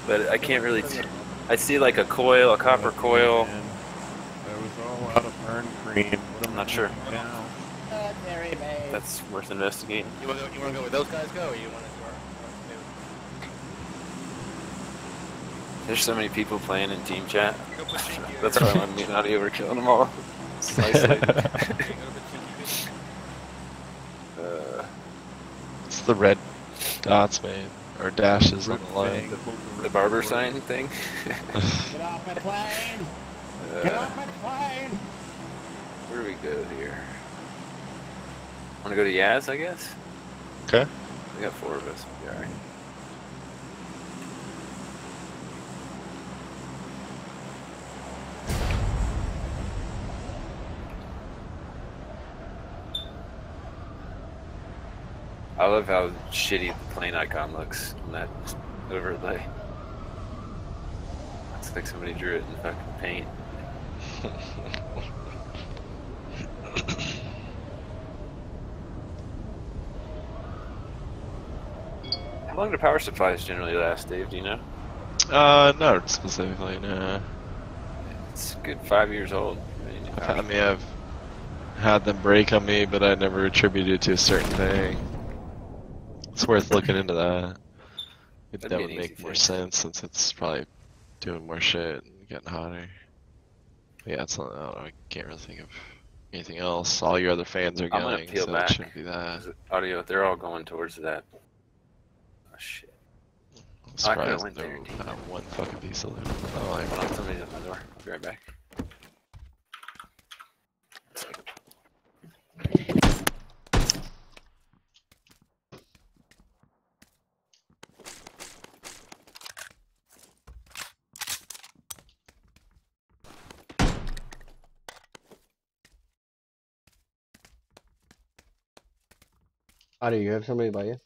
but I can't really. I see like a coil, a copper coil. Man. That was all out of burn green. What am I'm I not sure. doing now? That's worth investigating. You want to go where those guys go, or you want to go? There's so many people playing in team chat. Go put Chinky That's why I'm being not overkilling them all. It's isolated. It's the red dots, man, or dashes on the line. The barber sign thing. Get off my plane! Get off my plane! Where do we go here? Want to go to Yaz, I guess? Okay. We got 4 of us. We'll be alright. I love how shitty the plane icon looks on that overlay. It's like somebody drew it in fucking paint. How long do power supplies generally last, Dave? Do you know? Not specifically, no. It's a good 5 years old. I mean, I've had them break on me, but I never attributed it to a certain thing. It's worth looking into that. That would make more sense since it's probably doing more shit and getting hotter. Yeah, it's not, I can't really think of anything else. All your other fans are I'm gonna going, peel so back. it shouldn't be that. Audio, they're all going towards that. Oh shit. I'm surprised I went there, not one fucking piece of loot. Oh, hold on, somebody's at my door. I'll be right back. Do you have somebody by you?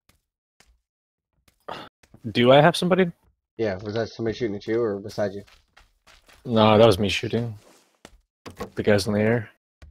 Do I have somebody? Yeah, was that somebody shooting at you or beside you? No, that was me shooting. The guys in the air.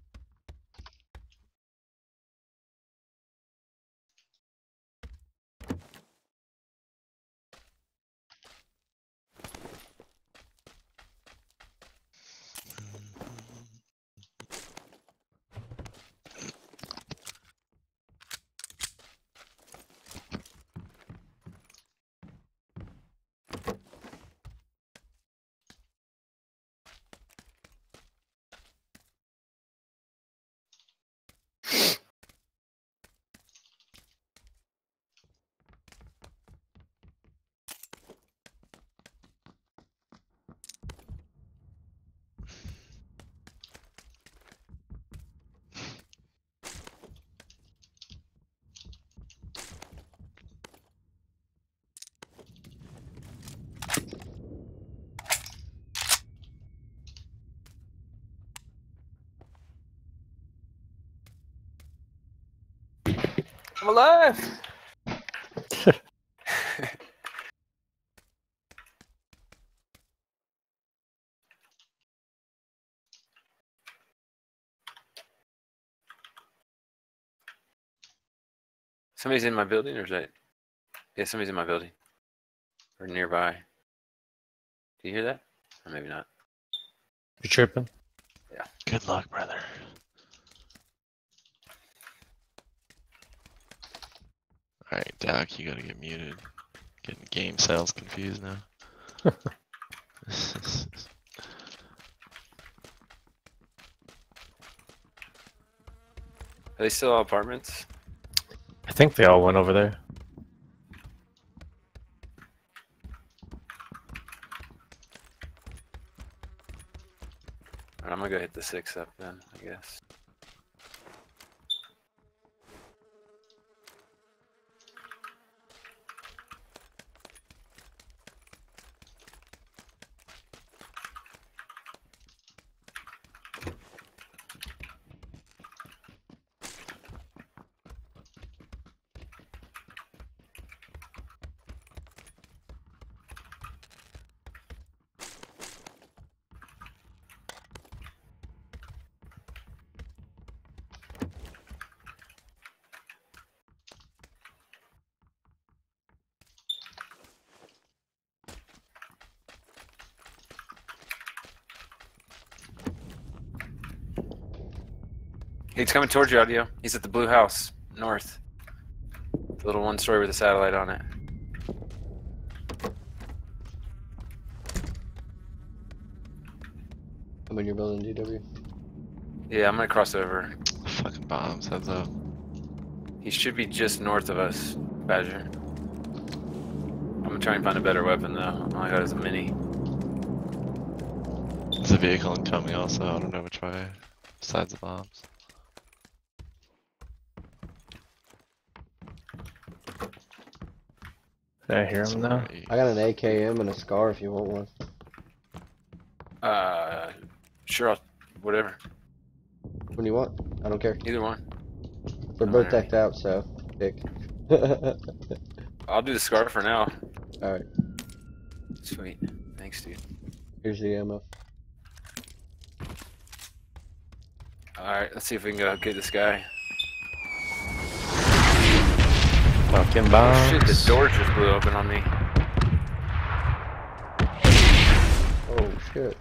I'm alive! Somebody's in my building, or is that? Yeah, somebody's in my building. Or nearby. Do you hear that? Or maybe not. You tripping? Yeah. Good luck, brother. Alright, Doc, you gotta get muted. Getting game sales confused now. Are they still all apartments? I think they all went over there. Alright, I'm gonna go hit the 6 up then, I guess. He's coming towards you, Audio. He's at the blue house, north. The little one story with a satellite on it. I'm in your building, DW. Yeah, I'm gonna cross over. Fucking bombs, heads up. He should be just north of us, Badger. I'm gonna try and find a better weapon though. All I got is a mini. There's a vehicle incoming also, I don't know which way. Besides the bombs. Did I hear him now? I got an AKM and a SCAR if you want one. Sure, whatever. What do you want? I don't care. Either one. They're both decked out, so pick. I'll do the SCAR for now. Alright, Sweet. Thanks, dude. here's the ammo. Alright, let's see if we can go get this guy. Fucking Oh bombs. shit, the door just blew open on me. Oh shit.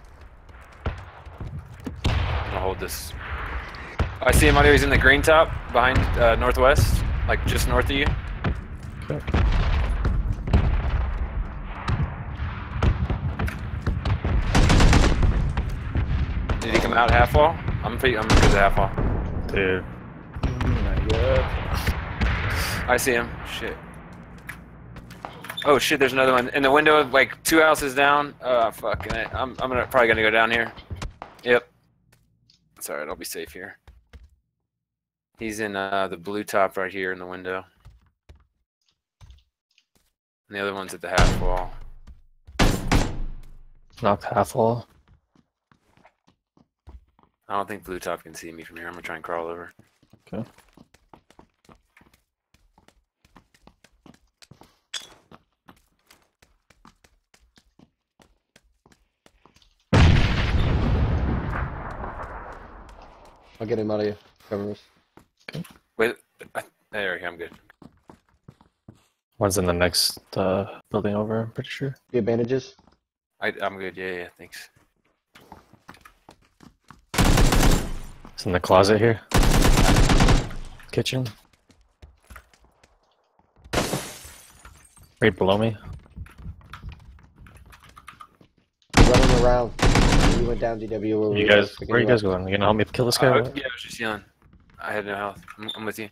I'm gonna hold this. I see him out here. He's in the green top behind northwest, like just north of you. Okay. Did he come out half wall? I'm good at half wall. Dude. Not good. I see him. Shit. Oh shit, there's another one in the window, like 2 houses down. Fucking it. I'm probably gonna go down here. Yep. It's alright, I'll be safe here. He's in the blue top right here in the window. And the other one's at the half wall. Knocked half wall. I don't think blue top can see me from here. I'm gonna try and crawl over. Okay. I'll get him out of you. Cover us. Wait, there we go, I'm good. One's in the next building over, I'm pretty sure. Get bandages? I'm good, yeah, thanks. It's in the closet here. Kitchen. Right below me. Running around. You went down, DW. You guys, where are you guys going? You gonna help me kill this guy? Yeah, I was just yelling. I had no health. I'm with you.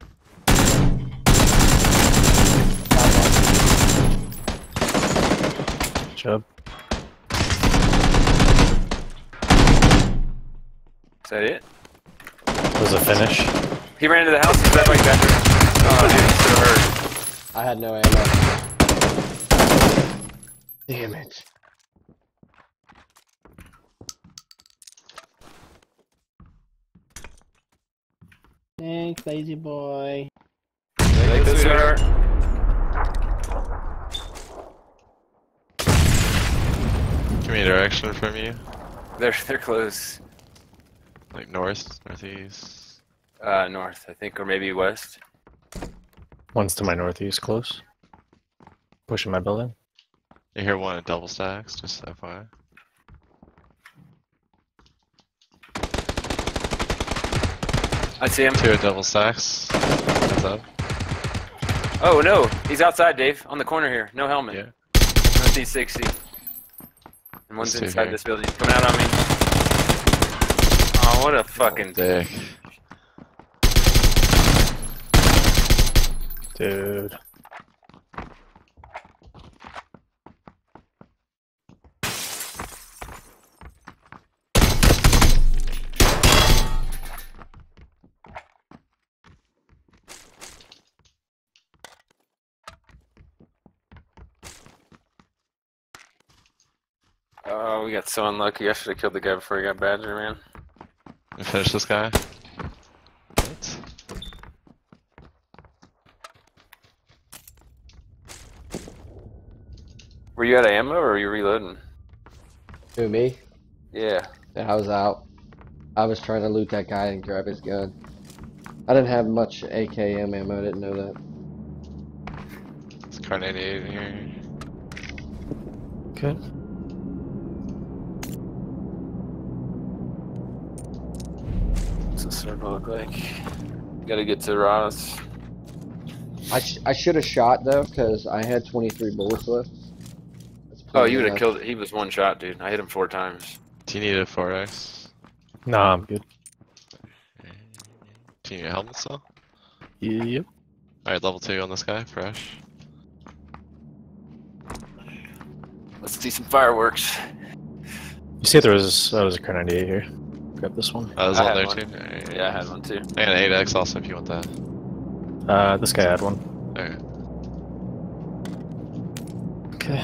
Chub. Is that it? Was a finish. He ran into the house. He's that like that. Oh, dude, he should have heard. I had no ammo. Damn it. Thanks, lazy boy. Like this, sweetheart. Give me a direction from you. They're close. Like north, northeast. North, I think, or maybe west. One's to my northeast, close. Pushing my building. You hear one at double stacks, just FYI. I see him. Two at double stacks. Heads up. Oh no, he's outside, Dave, on the corner here. No helmet. Yeah. Northeast 60. And one's There's two inside here. this building. Coming out on me. Oh, what a fucking Dick. Dude. Oh, we got so unlucky. I should have killed the guy before he got Badger, man. We finish this guy. What? Were you out of ammo or were you reloading? Who, me? Yeah. Yeah, I was out. I was trying to loot that guy and grab his gun. I didn't have much AKM ammo, I didn't know that. It's Car 98 in here. Okay. the circle look like? Gotta get to Ross. I should have shot though, because I had 23 bullets left. That's Oh, plenty you would have enough. killed it. He was one shot, dude. I hit him 4 times. Do you need a 4x? Nah, I'm good. Do you need a helmet still? Yep. Alright, level 2 on this guy, fresh. Let's see some fireworks. You see there was a Kar 98 here. Grab this one. There's I one had there one. too? Alright. Yeah, I had one too. I got an 8x also if you want that. This guy had one. Okay. Okay.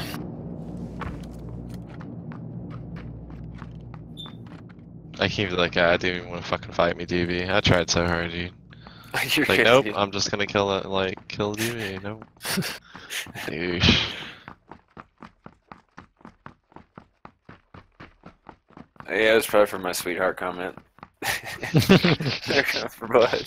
I came to that guy, I didn't even want to fucking fight me, DB. I tried so hard, dude. You're Like, good, nope, dude. I'm just gonna kill it, like, kill DB, nope. Douche. Yeah, it was probably for my sweetheart comment. There comes for blood.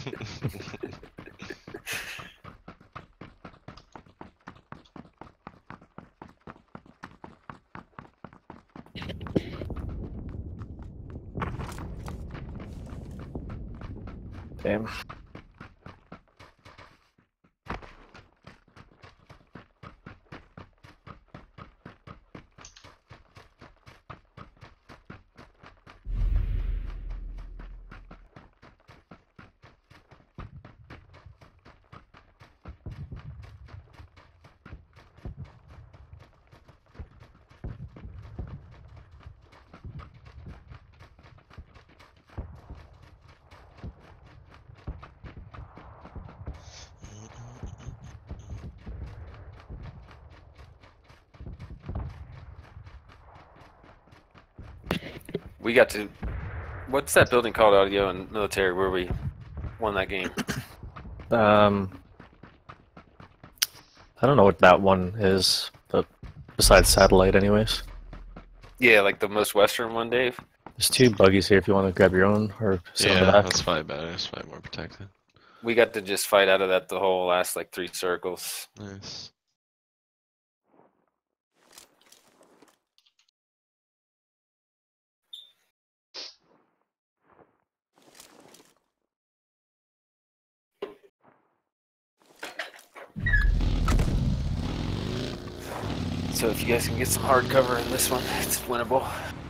Damn. We got to. What's that building called, audio and military, where we won that game? I don't know what that one is, but besides satellite, anyways. Yeah, like the most western one, Dave. There's 2 buggies here if you want to grab your own or sit on the Yeah, back. that's probably better, it's probably more protected. We got to just fight out of that the whole last like 3 circles. Nice. So if you guys can get some hard cover in this one, it's winnable.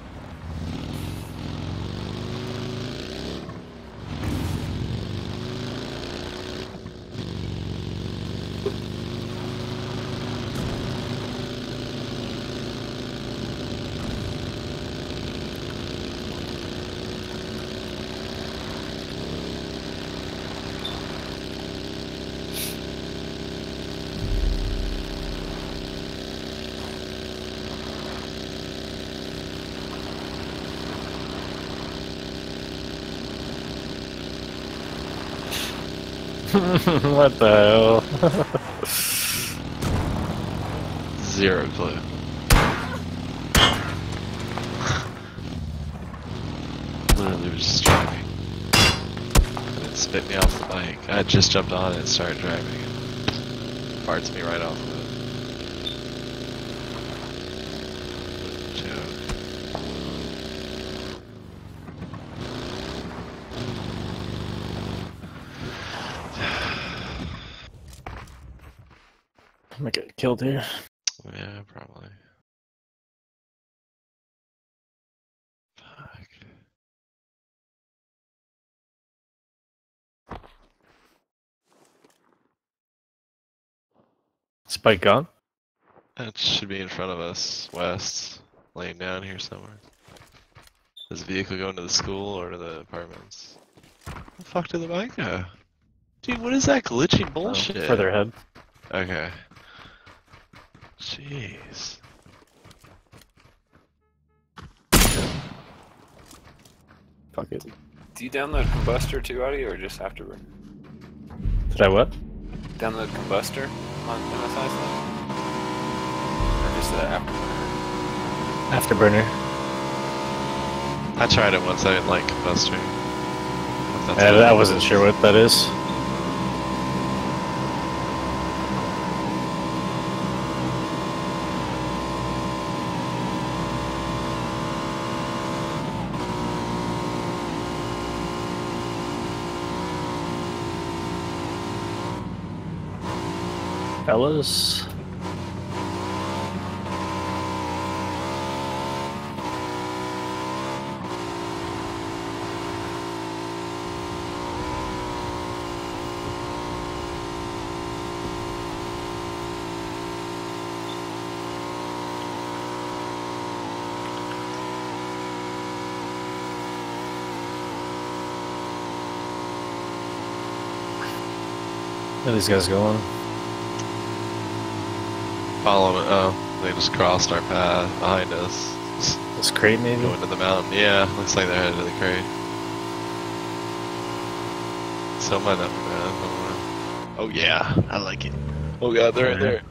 What the hell? Zero clue. Literally was just driving. And it spit me off the bike. I just jumped on it and started driving. And parts me right off of it. Joke. I'm gonna get killed here. Yeah, probably. Fuck. Spike gone? That should be in front of us, west, laying down here somewhere. Is the vehicle going to the school or to the apartments? Where the fuck did the bike go? Dude, what is that glitchy bullshit? Further ahead. Okay. Jeez. Fuck it. Do you download Combustor too, audio, or just Afterburner? Did I what? Download Combustor on MSI stuff? Or just Afterburner? Afterburner. I tried it once, I didn't like Combustor. I wasn't sure what that is. fellas. Where are these guys going? Follow it. Oh, they just crossed our path behind us. This crate, maybe? Going to the mountain. Yeah, looks like they're headed to the crate. Someone up, man. Oh yeah, I like it. Oh god, they're right there.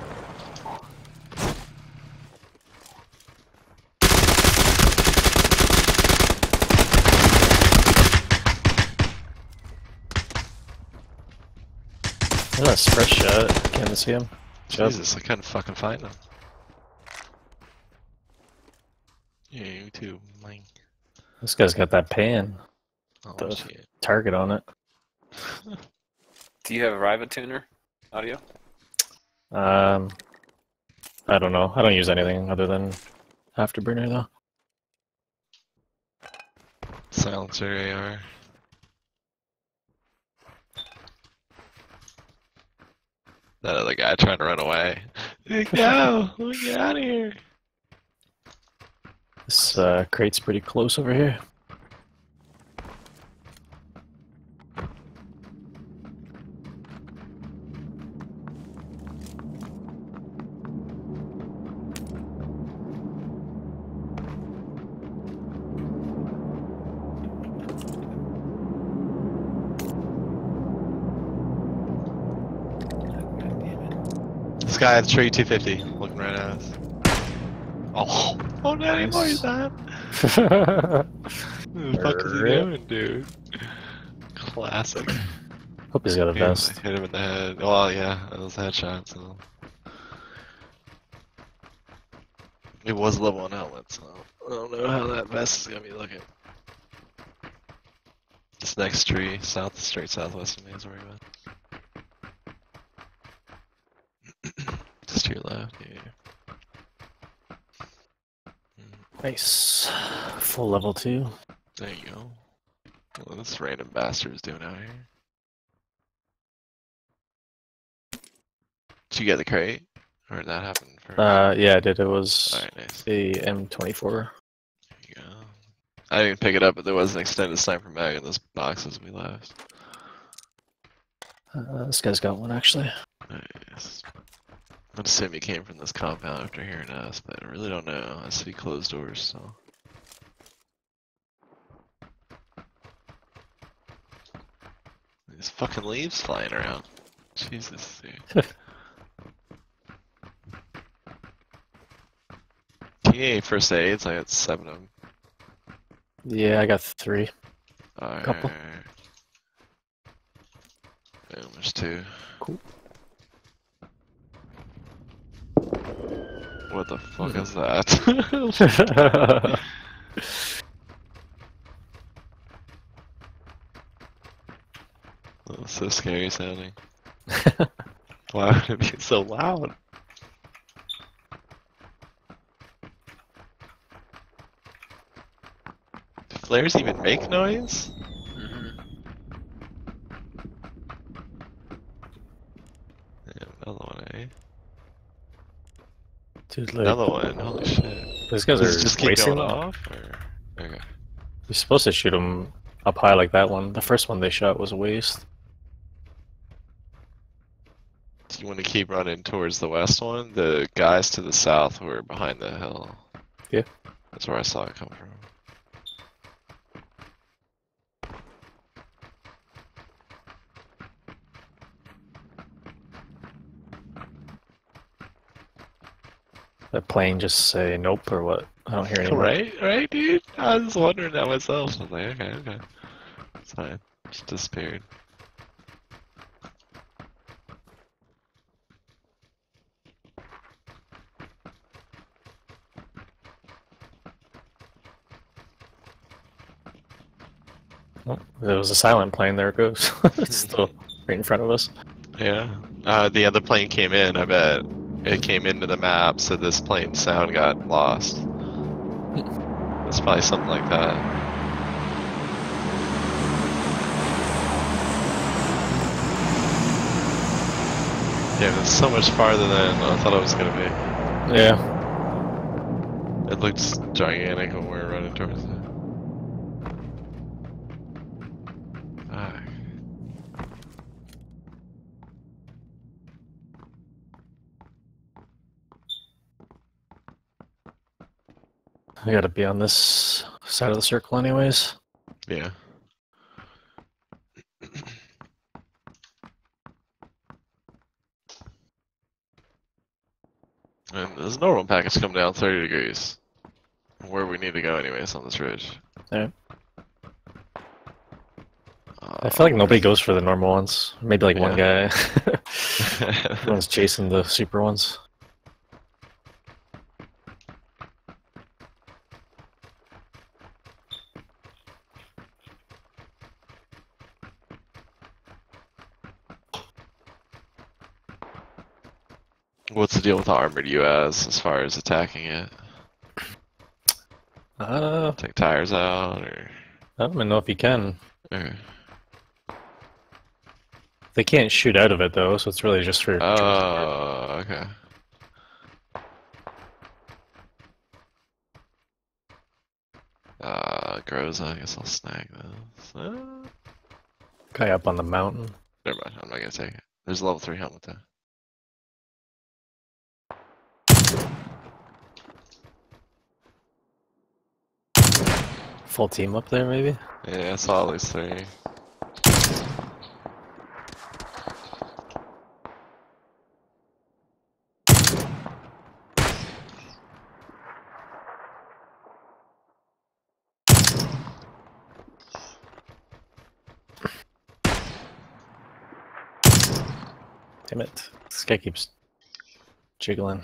That's a fresh shot. Can't even see him. Jesus, I couldn't fucking find them. Yeah, you too, Mike. This guy's got that pan. Oh The shit. target on it. Do you have a Riva tuner audio? I don't know. I don't use anything other than Afterburner though. Silencer AR. That other guy trying to run away. No, let me get out of here. This crate's pretty close over here. This guy at the tree 250, looking right at us. Oh, oh, not anymore, he's not. What the fuck is he doing, dude? Classic. Hope he's got a Yeah, vest. hit him in the head. Well, yeah, that was a headshot, so. It was level 1 outlet, so I don't know how that vest is gonna be looking. This next tree, straight southwest of me is where he went. Just to your left, yeah. Nice. Full level 2. There you go. What this random bastard is doing out here. Did you get the crate? Or did that happen first? Yeah, I did. It was Alright, nice. the M24. There you go. I didn't pick it up, but there was an extended sniper mag in those boxes we left. This guy's got one actually. Nice. I'd assume he came from this compound after hearing us, but I really don't know. I see closed doors, so. These fucking leaves flying around. Jesus, dude. TA first aids, I got 7 of them. Yeah, I got 3. Alright. Couple. Boom, there's 2. Cool. What the fuck is that? Oh, so scary sounding. Why would it be so loud? Do flares even make noise? Yeah, another one, eh? Dude, like, Another one, holy shit. these guys Does are it just keep wasting going them. off? Or... Okay. You're supposed to shoot them up high like that one. The first one they shot was a waste. Do you want to keep running towards the west one? The guys to the south were behind the hill. Yeah. That's where I saw it come from. That plane just say nope or what? I don't hear anything. Right, dude? I was wondering that myself. I was like, okay. It's fine. Just disappeared. Oh, there was a silent plane. There it goes. It's still right in front of us. Yeah. The other plane came in, I bet. It came into the map, so this plane's sound got lost. It's probably something like that. Yeah, it's so much farther than I thought it was gonna be. Yeah. It looks gigantic when we were running towards it. Fuck. I gotta be on this side of the circle anyways. Yeah. And there's a normal package coming down 30 degrees. Where we need to go anyways on this ridge. Yeah. I feel like nobody goes for the normal ones. Maybe like one guy. Everyone's chasing the super ones. What's the deal with the armored US as far as attacking it? Take tires out, or? I don't even know if you can. Okay. They can't shoot out of it though, so it's really just for. Oh, okay. Groza, I guess I'll snag this. Guy up on the mountain. Never mind, I'm not gonna take it. There's a level 3 helmet though. Full team up there, maybe? Yeah, I saw at least 3. Damn it. This guy keeps jiggling.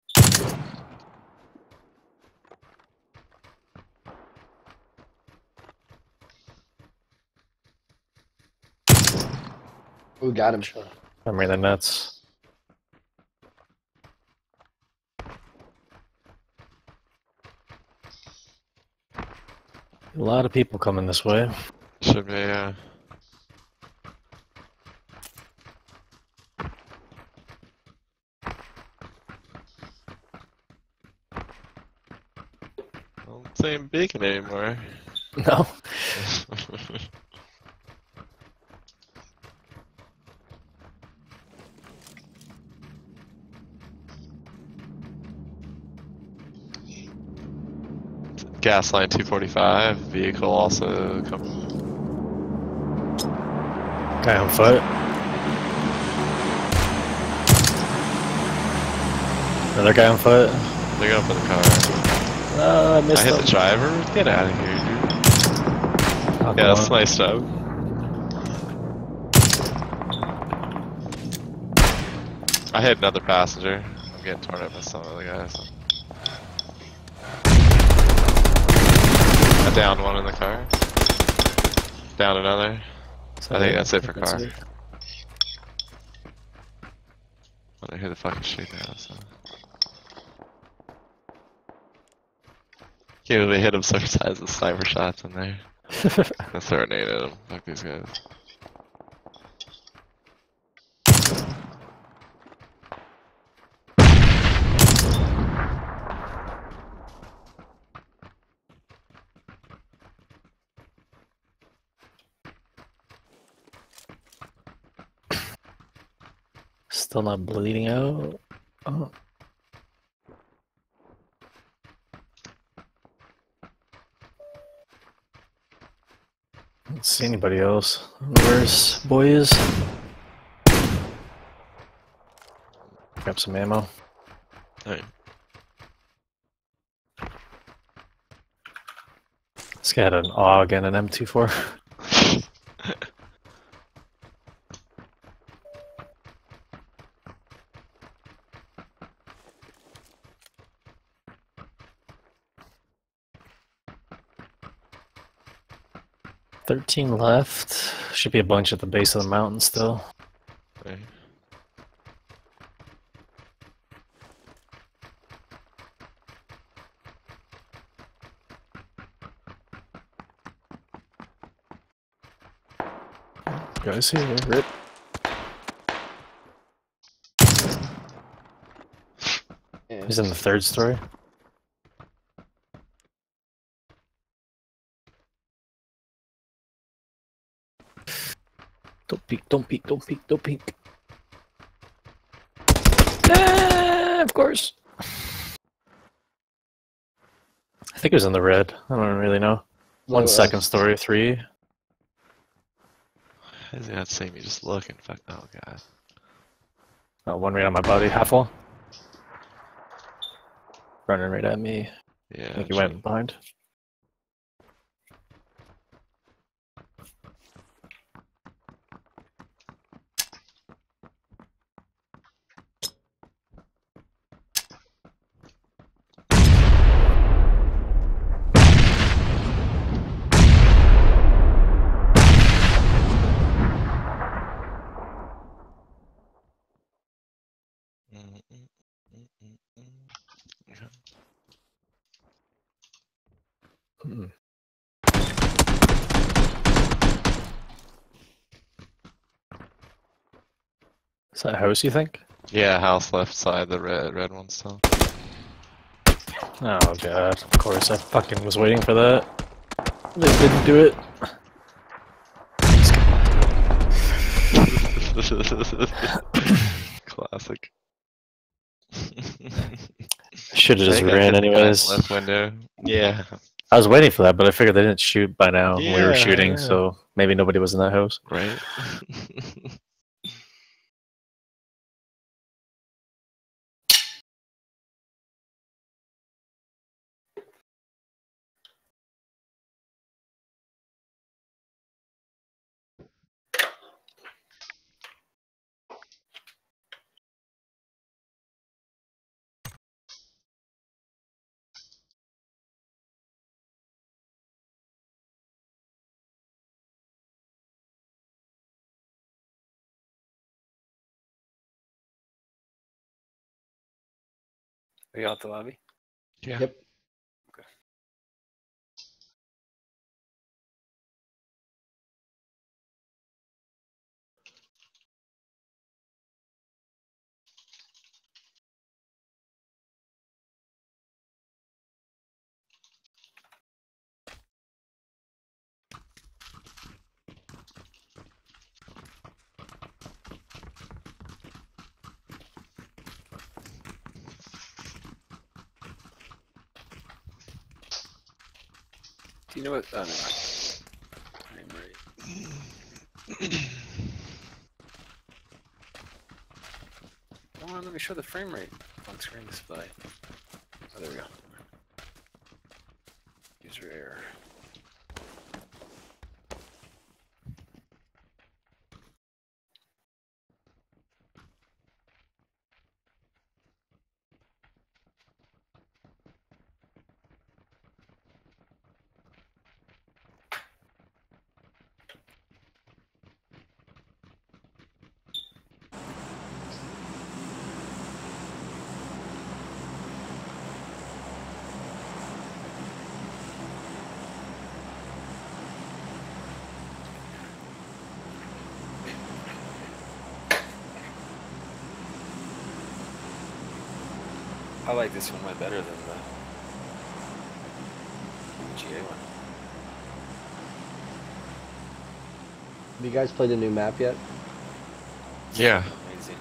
Ooh, got him. I'm really nuts. A lot of people coming this way. Should be, yeah. Don't say beacon anymore. No. Gas line 245, vehicle also coming. Guy on foot. Another guy on foot. They're going for the car. I missed I hit him. the driver? Get out of here, dude. Knock Yeah, him that's out. nice job. I hit another passenger. I'm getting torn up by some of the guys. I downed one in the car. Down another. I think that's it for car. I wonder who the fuck is shooting at us. Can't really hit him several times with sniper shots in there. Let's throw a nade at him. Fuck these guys. Still not bleeding out. Oh. I don't see anybody else. Where's boys? Grab some ammo. Hey. This guy had an AUG and an M24. $13 left. Should be a bunch at the base of the mountain still. Hey. Guys here, rip. Yeah. He's in the third story. Don't peek, don't peek, don't peek, don't peek. Ah, of course. I think it was in the red. I don't really know. One second story, 3. How does he not see me just looking? Fuck, oh god. One right on my body, half wall. Running right at me. Yeah. I think he went behind. Hmm. Is that a house, you think? Yeah, house left side, the red one still. Oh god, of course, I fucking was waiting for that. They didn't do it. Classic. Should've just I think I ran hit the guy in the anyways. left window. Yeah. I was waiting for that, but I figured they didn't shoot by now. We were Yeah, shooting, yeah. so maybe nobody was in that house. Right? Are you out the lobby? Yeah. Yep. Do you know what? Oh, no. Frame rate. Come on, let me show the frame rate on screen display. Oh, there we go. User error. I like this one way better than the GA one. Have you guys played the new map yet? Yeah. Amazing.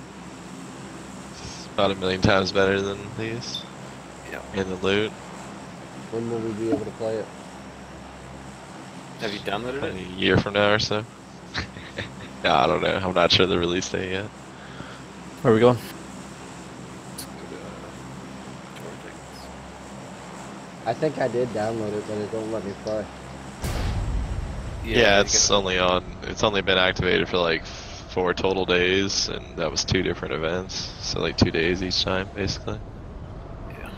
It's about 1,000,000 times better than these. Yeah. And the loot. When will we be able to play it? Have you downloaded Probably it? a year from now or so. No, I don't know. I'm not sure the release date yet. Where are we going? Let's go to Georgia. I think I did download it, but it don't let me play. Yeah, you it's gotta- only on. It's only been activated for like 4 total days, and that was 2 different events. So like 2 days each time, basically. Yeah.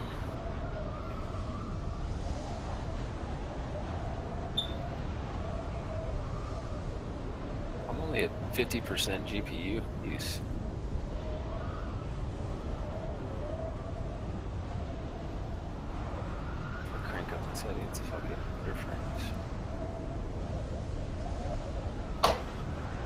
I'm only at 50% GPU use. I'll crank up the settings if I get better frames.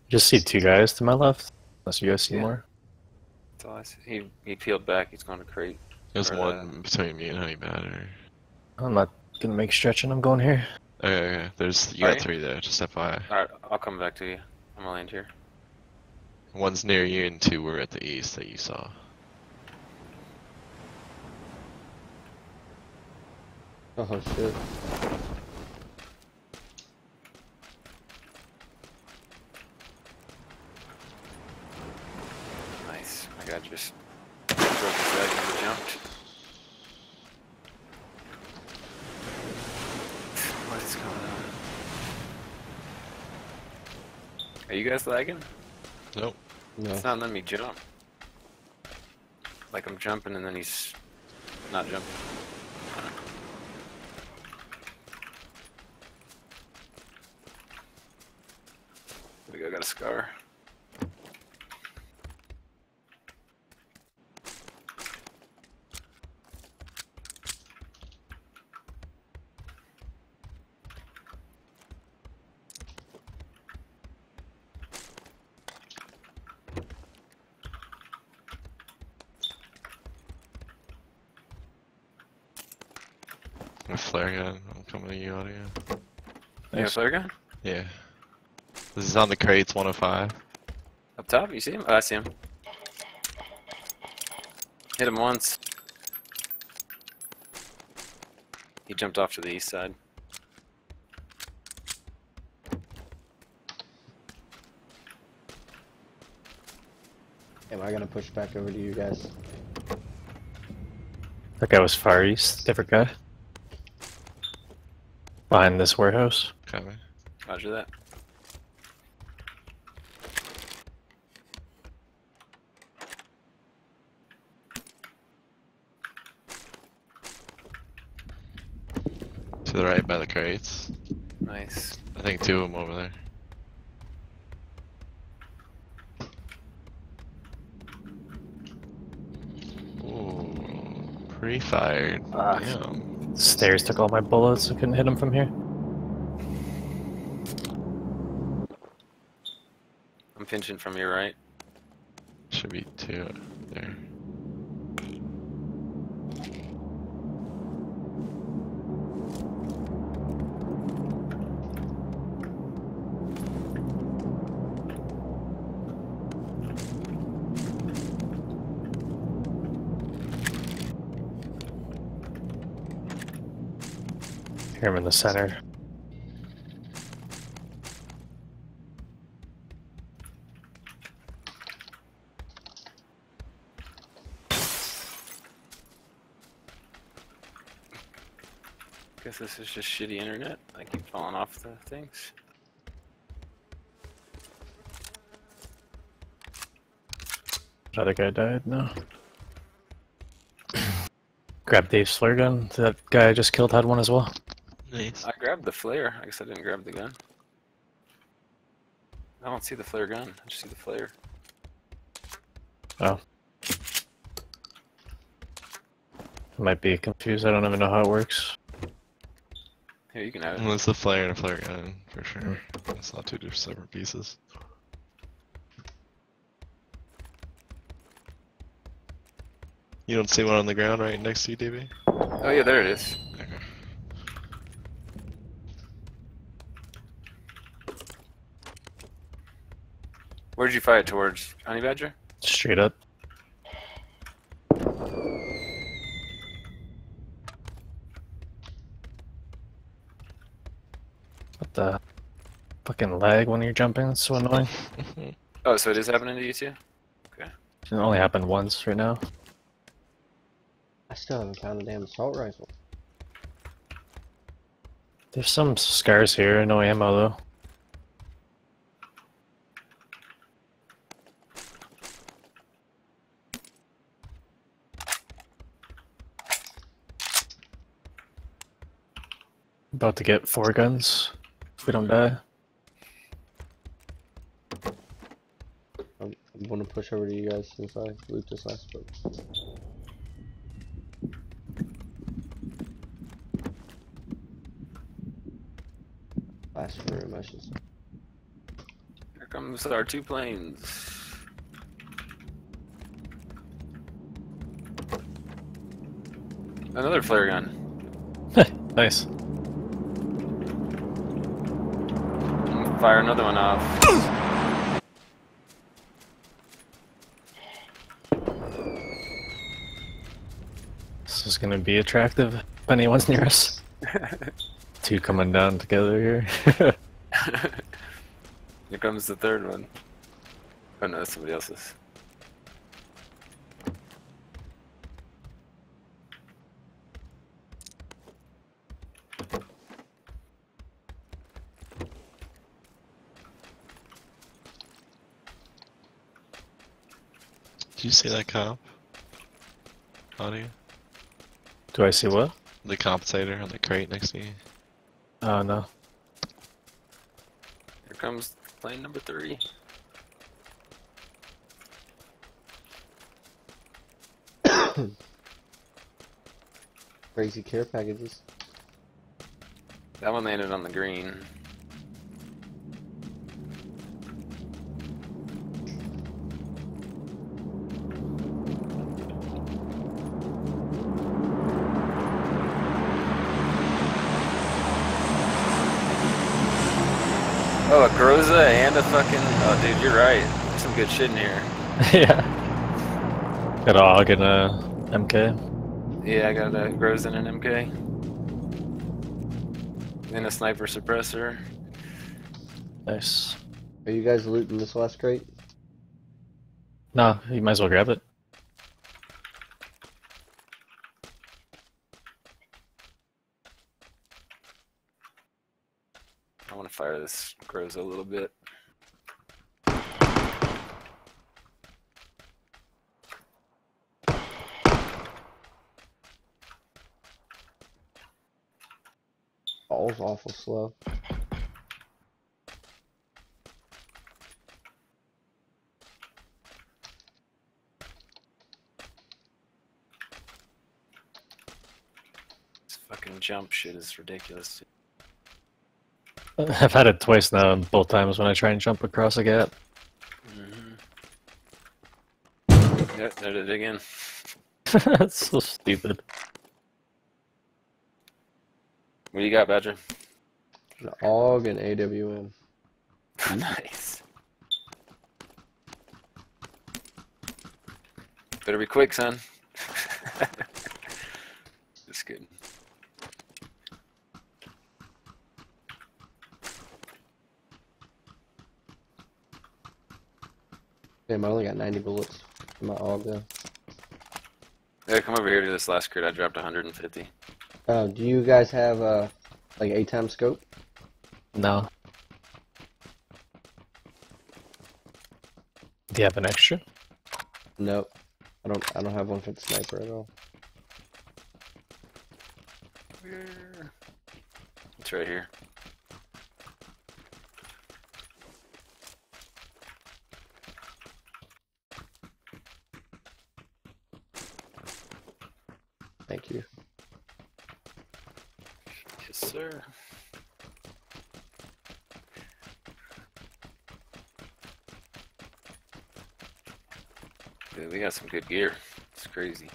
Just see two guys to my left. Unless you guys see Yeah. more. That's all I see. He peeled back. He's going to crate. There's Or, one between me and Honeybadger. I'm not gonna make stretching. I'm going here. Okay, there's you Are got you? 3 there. Just FYI. Alright, I'll come back to you. I'm gonna land here. One's near you and 2 were at the east that you saw. Oh shit. Nice. I got just broke his leg and he jumped. What is going on? Are you guys lagging? Nope. No. It's not letting me jump. Like I'm jumping and then he's not jumping. I got a scar. A flare gun. I'm coming to you, audio. You have a flare gun? Yeah. This is on the crates, 105. Up top, you see him? Oh, I see him. Hit him once. He jumped off to the east side. Am I gonna push back over to you guys? That guy was far east. Different guy. Behind this warehouse. Coming. Roger that. To the right by the crates. Nice. I think 2 of them over there. Ooh, pre-fired. Ah. Damn. Stairs took all my bullets. I couldn't hit him from here. I'm pinching from your right. Should be 2 there. Here I'm in the center. Guess this is just shitty internet. I keep falling off the things. Another guy died. No. Grab Dave's flare gun. That guy I just killed had one as well. Nice. I grabbed the flare. I guess I didn't grab the gun. I don't see the flare gun. I just see the flare. Oh. I might be confused. I don't even know how it works. Here, you can have it. Well, it's a flare and a flare gun, for sure. It's not 2 separate pieces. You don't see one on the ground right next to you, DB? Oh yeah, there it is. Okay. Where'd you fire it towards? Honeybadger? Straight up. What the fucking lag when you're jumping? It's so annoying. Oh, so it is happening to you too? Okay. It only happened once right now. I still haven't found a damn assault rifle. There's some scars here. No ammo though. About to get 4 guns if we don't die. I'm gonna push over to you guys since I loot this last book. Last room, I should say. Here comes our 2 planes. Another flare gun. Nice. Fire another one off. This is gonna be attractive if anyone's near us. 2 coming down together here. Here comes the 3rd one. Oh no, that's somebody else's. Did you see that comp? Audio? Do I see what? The compensator on the crate next to you? Oh no. Here comes plane number 3. Crazy care packages. That one landed on the green. Oh, a Groza and a fucking... Oh, dude, you're right. There's some good shit in here. Yeah. Got a AUG and a MK. Yeah, I got a Groza and an MK. And a sniper suppressor. Nice. Are you guys looting this last crate? No, you might as well grab it. I want to fire this Groza a little bit. Ball's awful slow. This fucking jump shit is ridiculous. I've had it twice now, and both times when I try and jump across a gap. Yep, there it is again. That's so stupid. What do you got, Badger? An AUG and AWM. Nice. Better be quick, son. Just kidding. Damn, I only got 90 bullets in my AUG though. Yeah, come over here to this last crit. I dropped 150. Do you guys have like 8x scope? No. Do you have an extra? Nope. I don't have one for the sniper at all. It's right here. Thank you. Yes, sir. Dude, we got some good gear. It's crazy.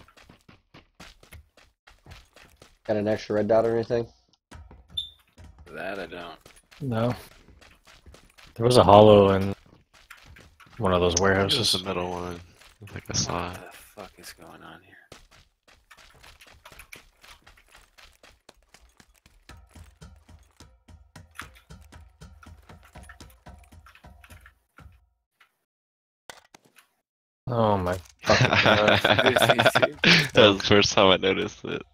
Got an extra red dot or anything? That I don't. No. There was a hollow in one of those Just warehouses. the middle one. I think I saw What it. the fuck is going on here? Oh my fucking god. That was the first time I noticed it.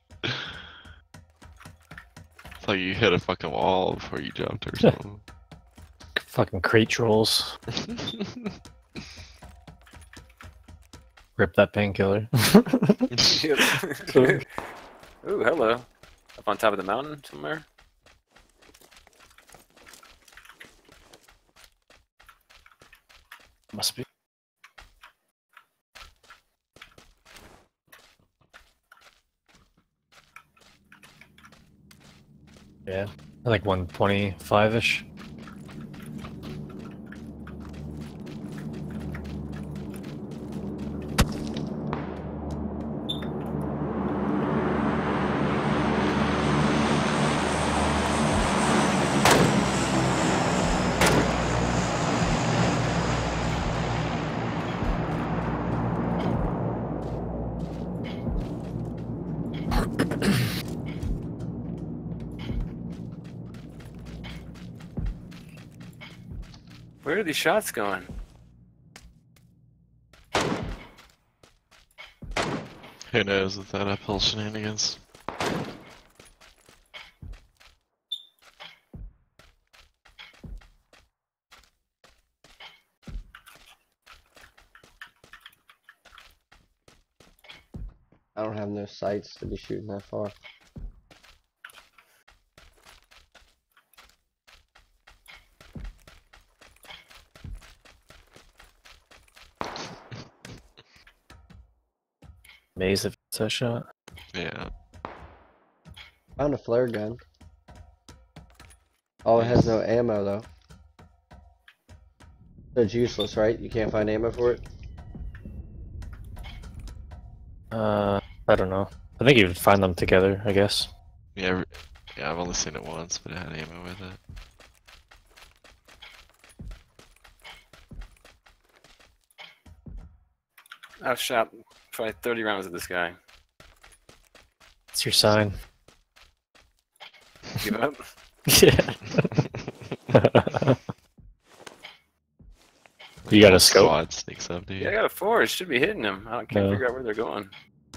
It's like you hit a fucking wall before you jumped or something. Fucking crate trolls. Rip that painkiller. Yep. Ooh, hello. Up on top of the mountain somewhere. Must be. Yeah, like 125-ish. Where are these shots going? Who knows with that uphill shenanigans? I don't have no sights to be shooting that far. Amazed if it's a shot. Yeah. Found a flare gun. Oh, it has no ammo though. So it's useless, right? You can't find ammo for it? I don't know. I think you would find them together, I guess. Yeah, yeah, I've only seen it once, but it had ammo with it. I've shot probably 30 rounds at this guy. It's your sign. Give up? Yeah. You got a scope? Squad sneaks up, dude. Yeah, I got a 4. It should be hitting him. I can't No. figure out where they're going.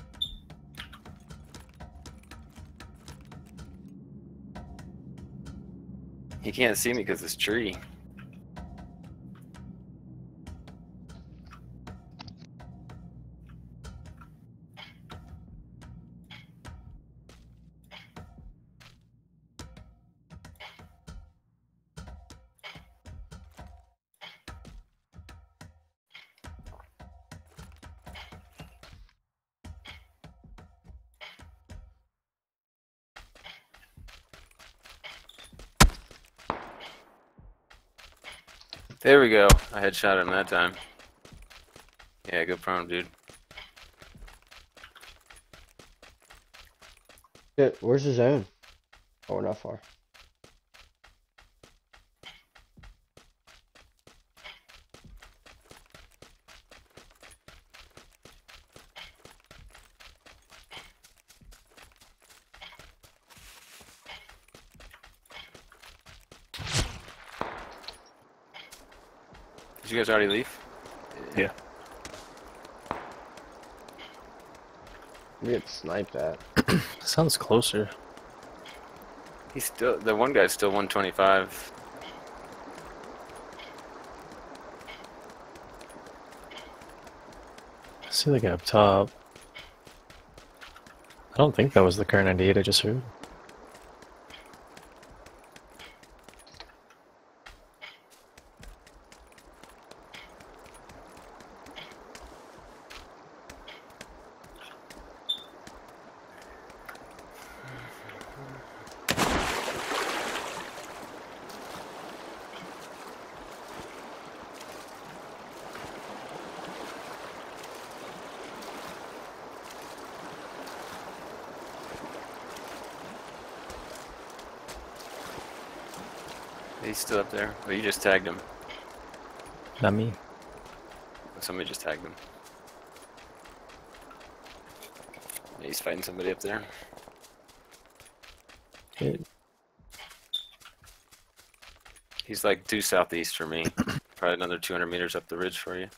He can't see me because this tree. There we go. I headshot him that time. Yeah, go prone, dude. Shit, where's the zone? Oh, we're not far. Did you guys already leave? Yeah. We get sniped at. Sounds closer. He's still, the one guy's still 125. I see the guy up top. I don't think that was the current 98 I just heard. He's still up there. Well, you just tagged him. Not me. Somebody just tagged him. Yeah, he's fighting somebody up there. It, He's like due southeast for me. Probably another 200 meters up the ridge for you.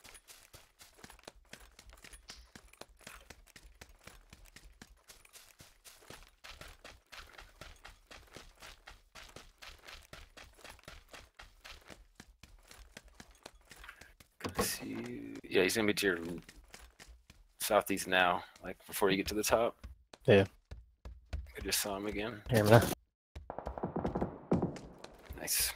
See, yeah, he's gonna be to your southeast now, like before you get to the top. Yeah. I just saw him again. here, man. Nice.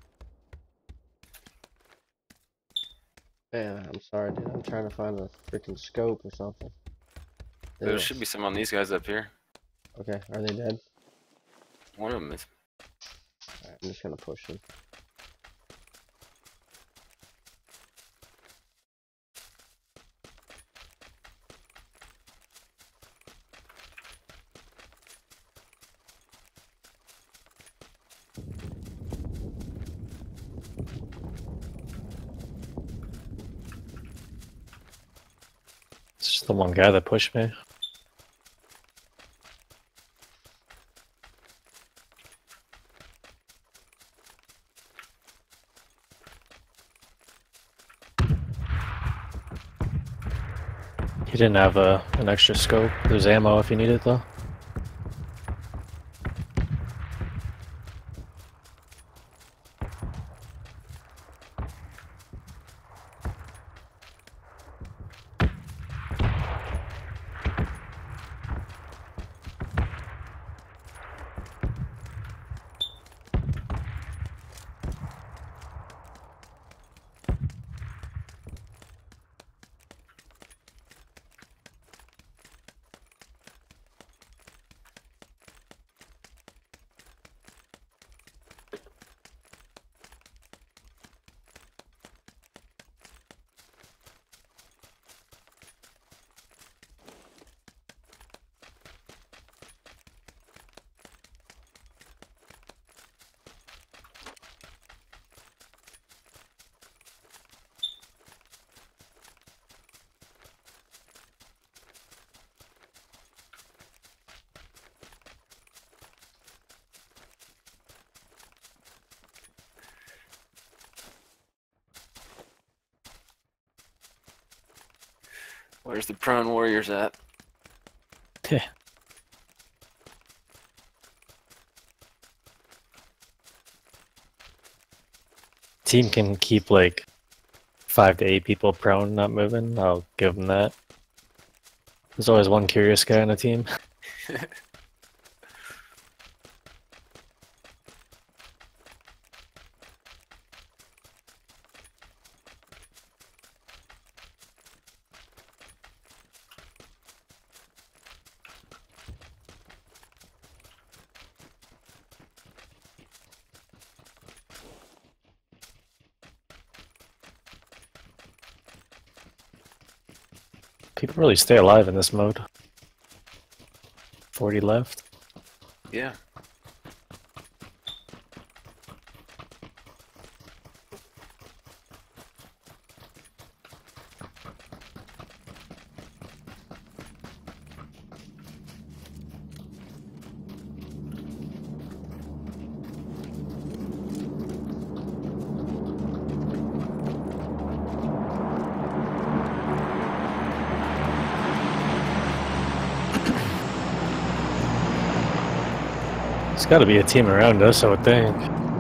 Man, I'm sorry, dude. I'm trying to find a freaking scope or something. There should be some on these guys up here. Okay, are they dead? One of them is. Alright, I'm just gonna push them. It's just the one guy that pushed me. He didn't have an extra scope. There's ammo if you need it though. Where's the prone warriors at? Team can keep like 5 to 8 people prone, not moving. I'll give them that. There's always one curious guy on the team. People really stay alive in this mode. 40 left. Yeah. There's gotta be a team around us, I would think.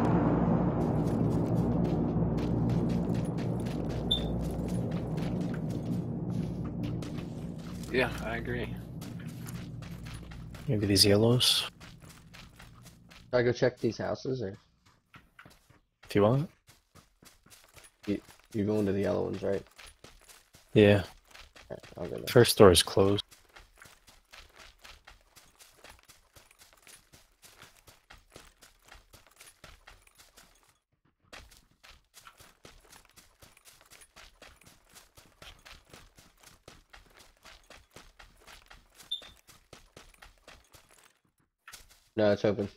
Yeah, I agree. Maybe these yellows, Should I go check these houses, or if you want. you going to the yellow ones, right? Yeah. Alright, I'll go there. First door is closed. No, it's open.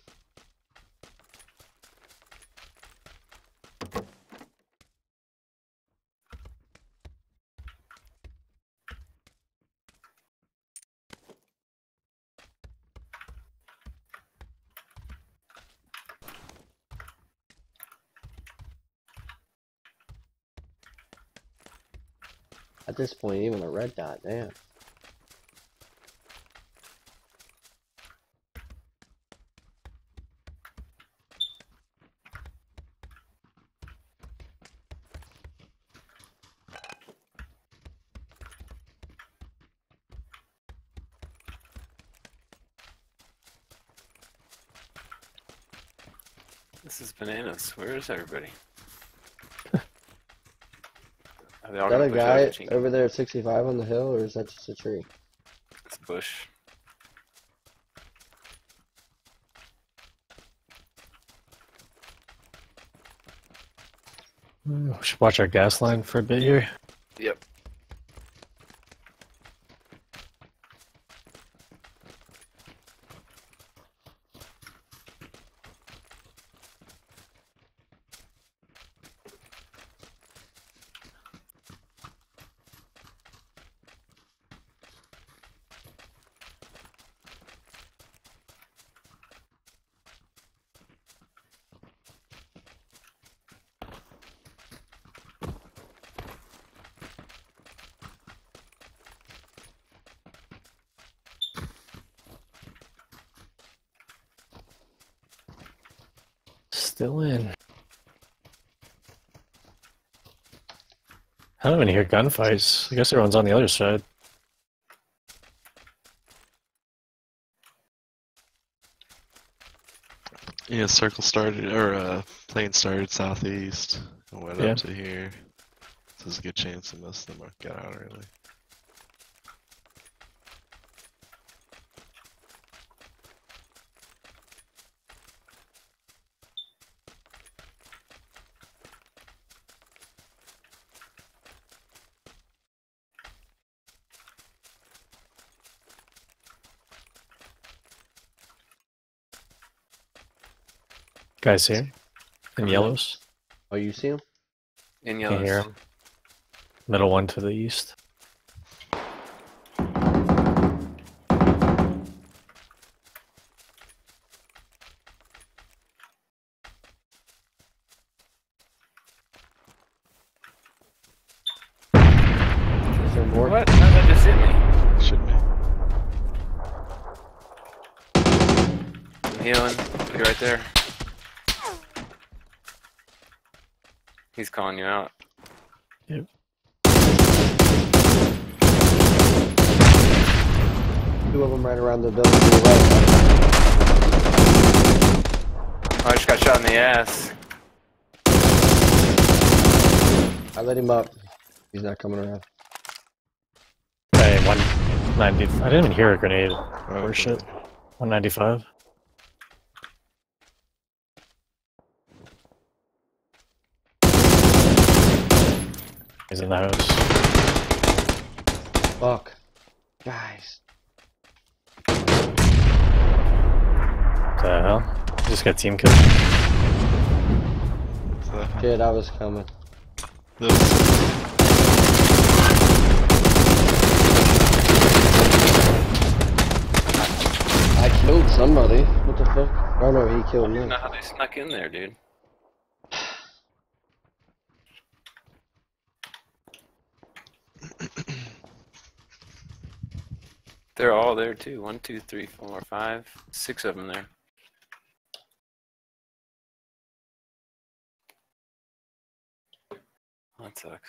At this point, even a red dot, damn. This is bananas. Where is everybody? Are they all Is that gonna a push out guy the chinky? over there at 65 on the hill, or is that just a tree? It's a bush. We should watch our gas line for a bit here. Yep. Still in. I don't even hear gunfights. I guess everyone's on the other side. Yeah, circle started, or plane started southeast and went Yeah. up to here. So there's a good chance that most of them got out early. Guys here. In yellows. Oh, you see him? In Can't hear yellows. him. Middle one to the east. Is there more? What? How did that just hit me? Should be. I'm healing. Be right there. He's calling you out. Yep. Two of them right around the building to the right. Oh, I just got shot in the ass. I let him up. He's not coming around. Hey, 190. I didn't even hear a grenade. Oh, Shit. 195. He's in the house. Fuck. Guys. What the hell? Just got team killed. So, Shit, I was coming. I killed somebody. What the fuck? Oh no, he killed I me. don't know how they snuck in there, dude. They're all there too. 1, 2, 3, 4, 5, 6 of them there. That sucks.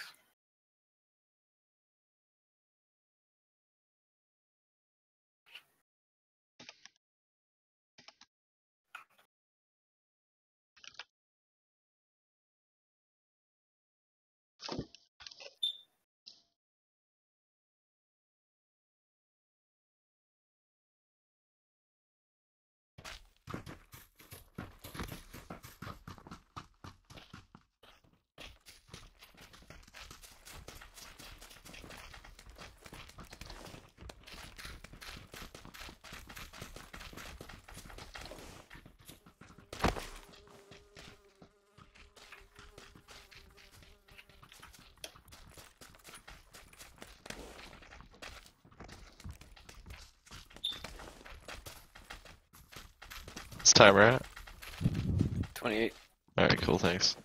What's timer at? 28. Alright, cool, thanks.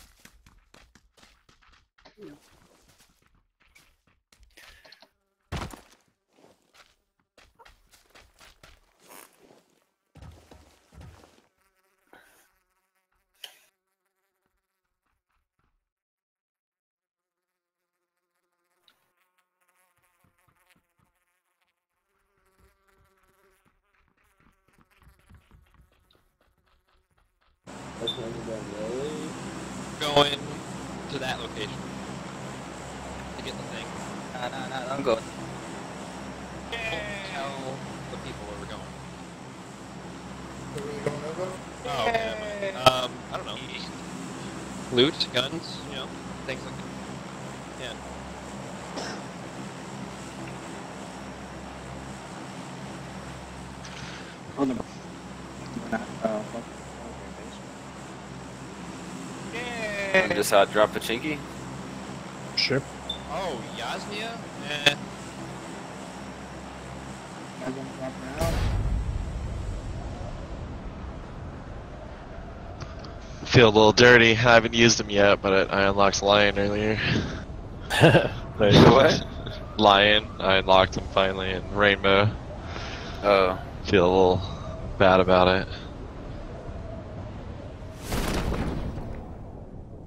Going to that location to get the thing. Nah, I'm going. Tell the people where we're going. Where are we going over? Oh, okay. I don't know. Loot, guns, you know, things like that. Yeah. On the I'm just out drop the chinky. Sure. Oh, Yasnia? Eh. Feel a little dirty. I haven't used them yet, but I unlocked Lion earlier. There you go. What? Lion, I unlocked him finally, and Rainbow. Oh. Feel a little bad about it.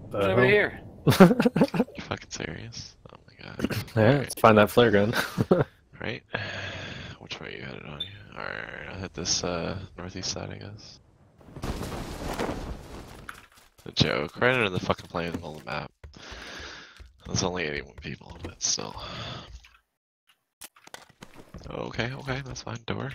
Over here. You fucking serious? Oh my god. Yeah, Alright. let's find that flare gun. Right? Which way are you headed on you? Alright, I'll hit this northeast side, I guess. A joke. Right under the fucking plane in the middle of the map. There's only 81 people, but still. Okay, okay, that's fine. Door.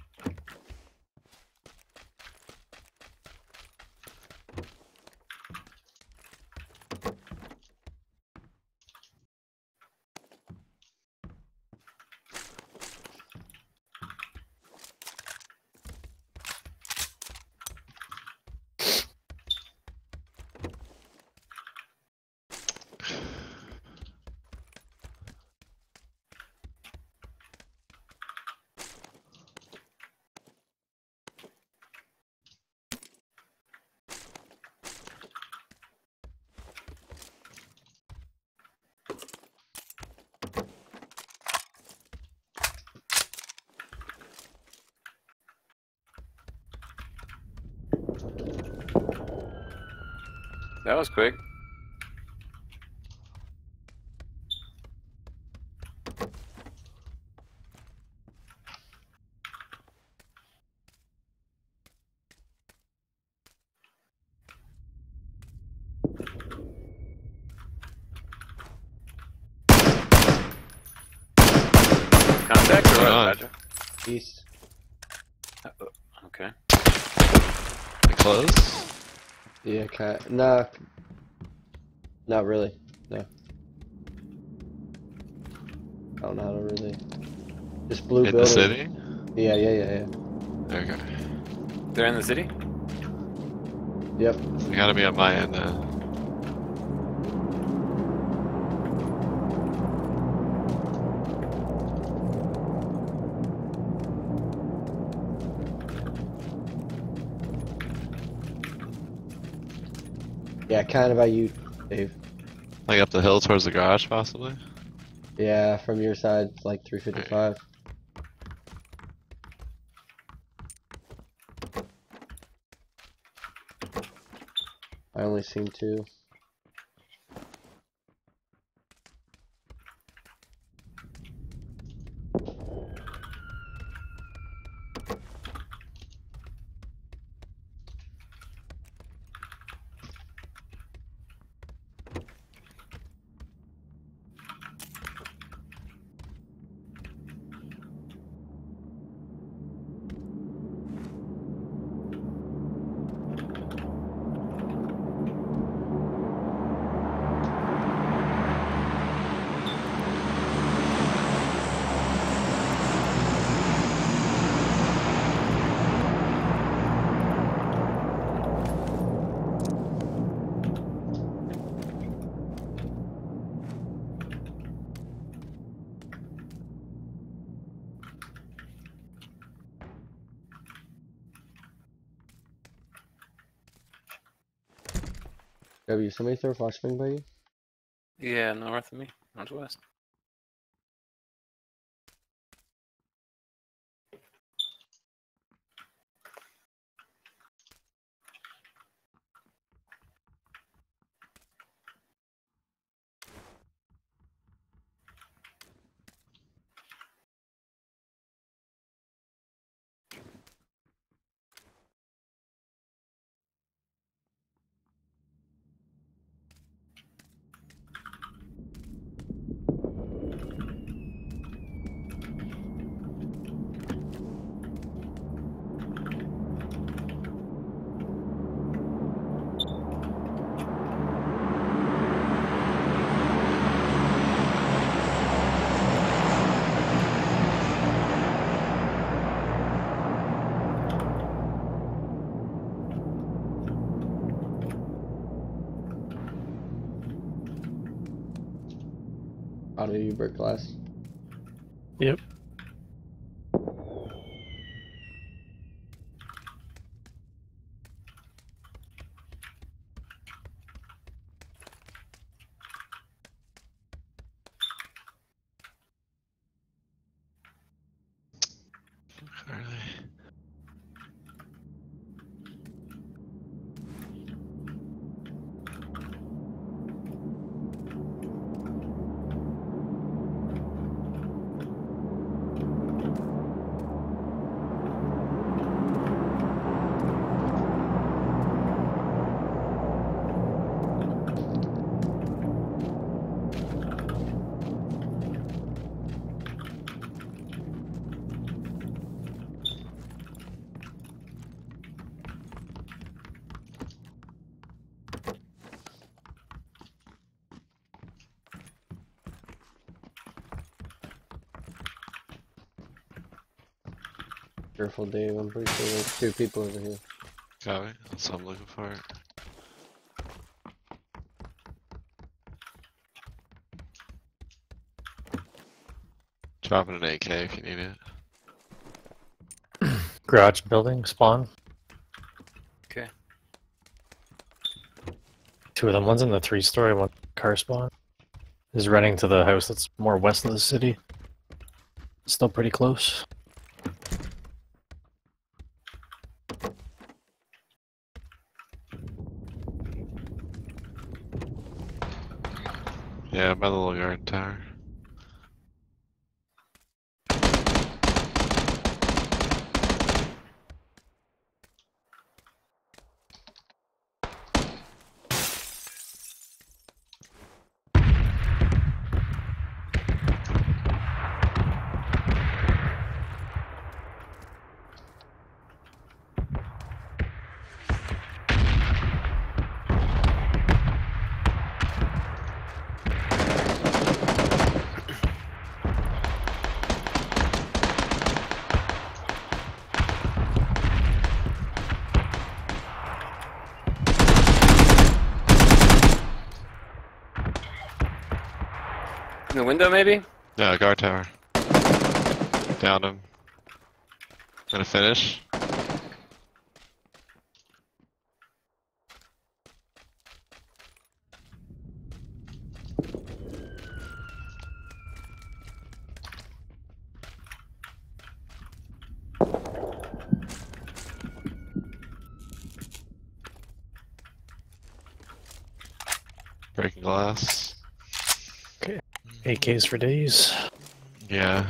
That was quick. Contact or what, on? Badger? East. Okay. They close? Yeah, nah. Not really. No. I don't know how to really. Just blue In building. the city? Yeah. Okay. They're in the city? Yep. They gotta be on my end then. Yeah, kind of by you, Dave. Like up the hill towards the garage, possibly? Yeah, from your side, it's like 355. I only seen 2. W, somebody throw a flashbang by you? Yeah, north of me. Northwest. Out of you, brick glass. Yep. Alright. Careful, Dave. I'm pretty sure there's 2 people over here. Got it. That's what I'm looking for. Dropping an AK if you need it. Garage building spawn. Okay. 2 of them. One's in the 3-story, one car spawn. Is running to the house that's more west of the city. Still pretty close. Yeah, by the little guard tower. In the window, maybe? Yeah, guard tower. Downed him. Gonna finish. Breaking glass. Okay. AKs for days. Yeah.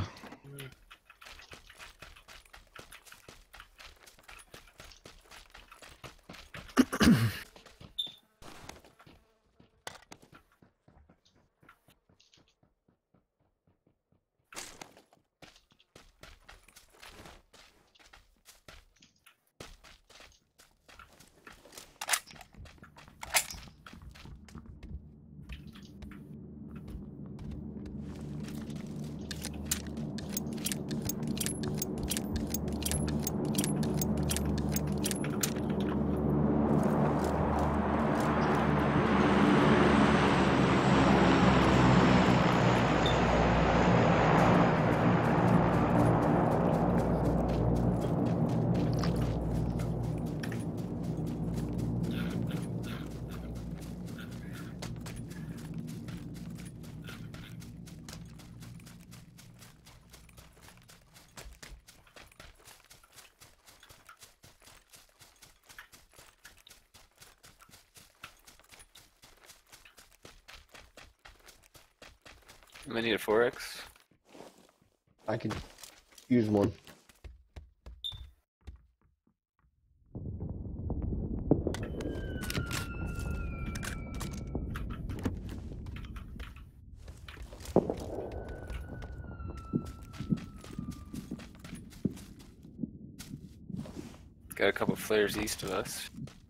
I need a 4X. I could use one. Got a couple flares east of us.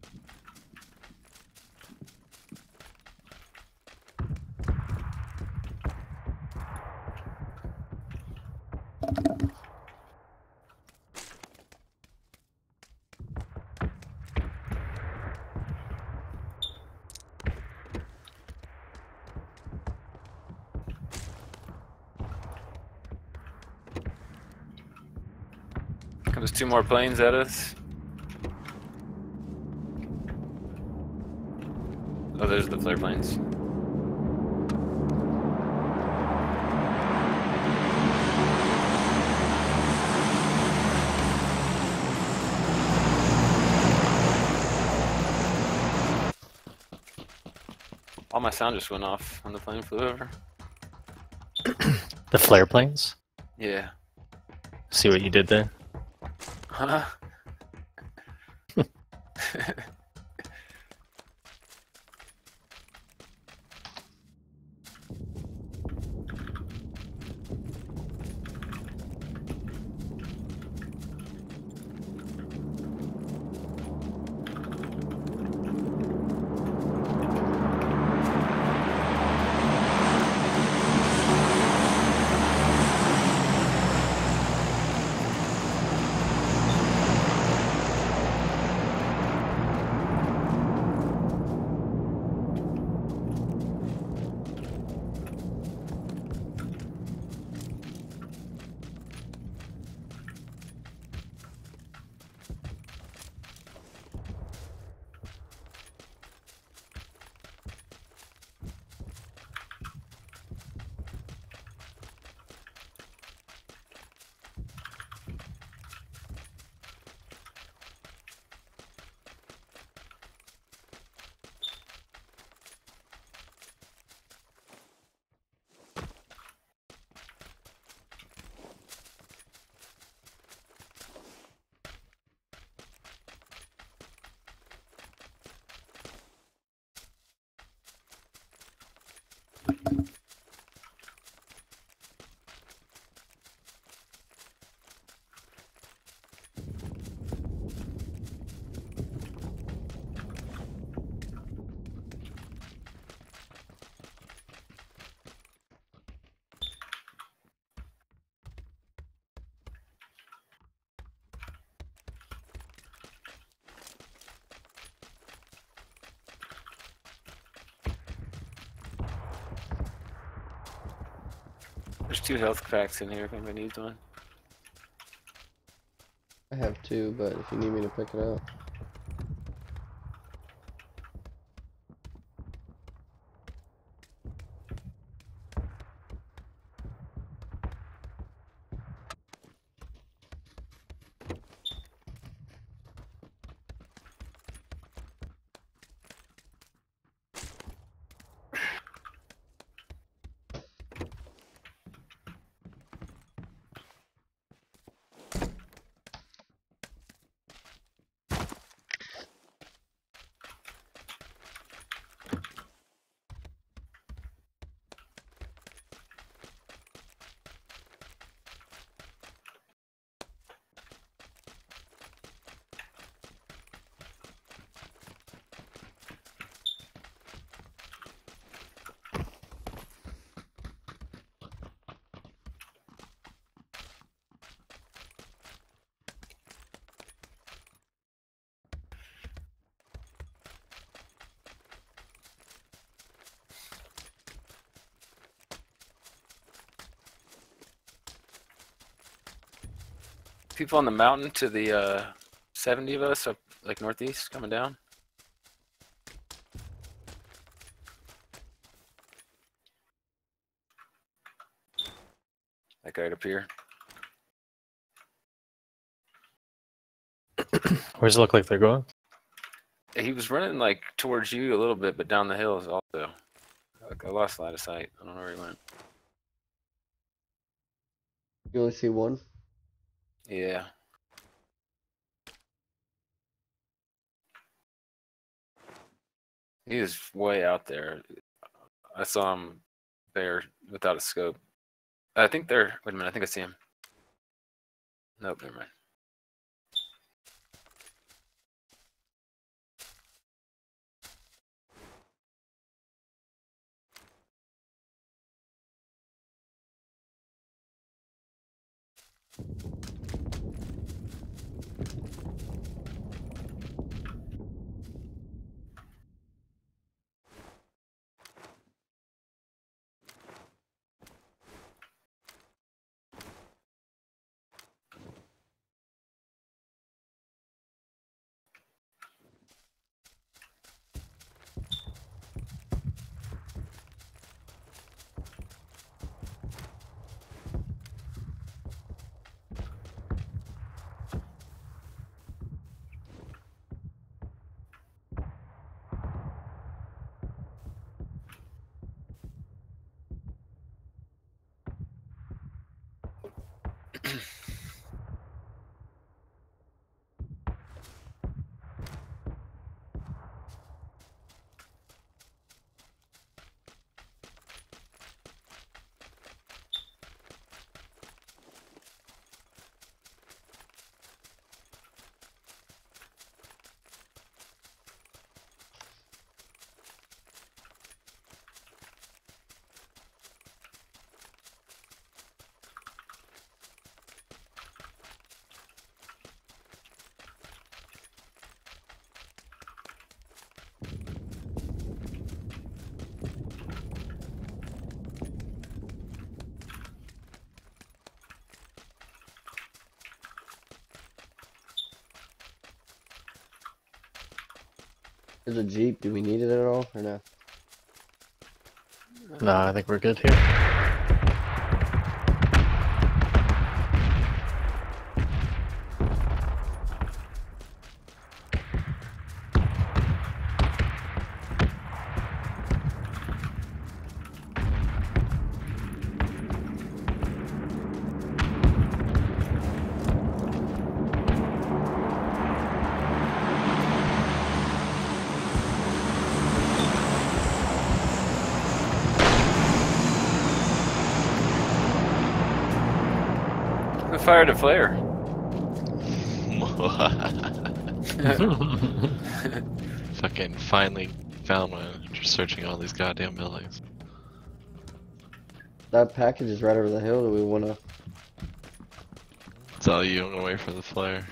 Comes 2 more planes at us. Oh, there's the flare planes. All my sound just went off when the plane flew over. The flare planes? Yeah. See what you did there? Huh? There's 2 health packs in here if anybody needs one. I have 2, but if you need me to pick it up. People on the mountain to the 70 of us up like northeast coming down. That guy right up here. Where's it look like they're going? He was running like towards you a little bit, but down the hills also. Like, I lost line of sight. I don't know where he went. You only see one? Yeah. He was way out there. I saw him there without a scope. I think they're. Wait a minute. I think I see him. Nope, never mind. There's a Jeep. Do we need it at all or no? Nah, I think we're good here. Who fired a flare? Fucking finally found one after searching all these goddamn buildings. That package is right over the hill. Do we wanna? It's all you, I'm gonna wait for the flare.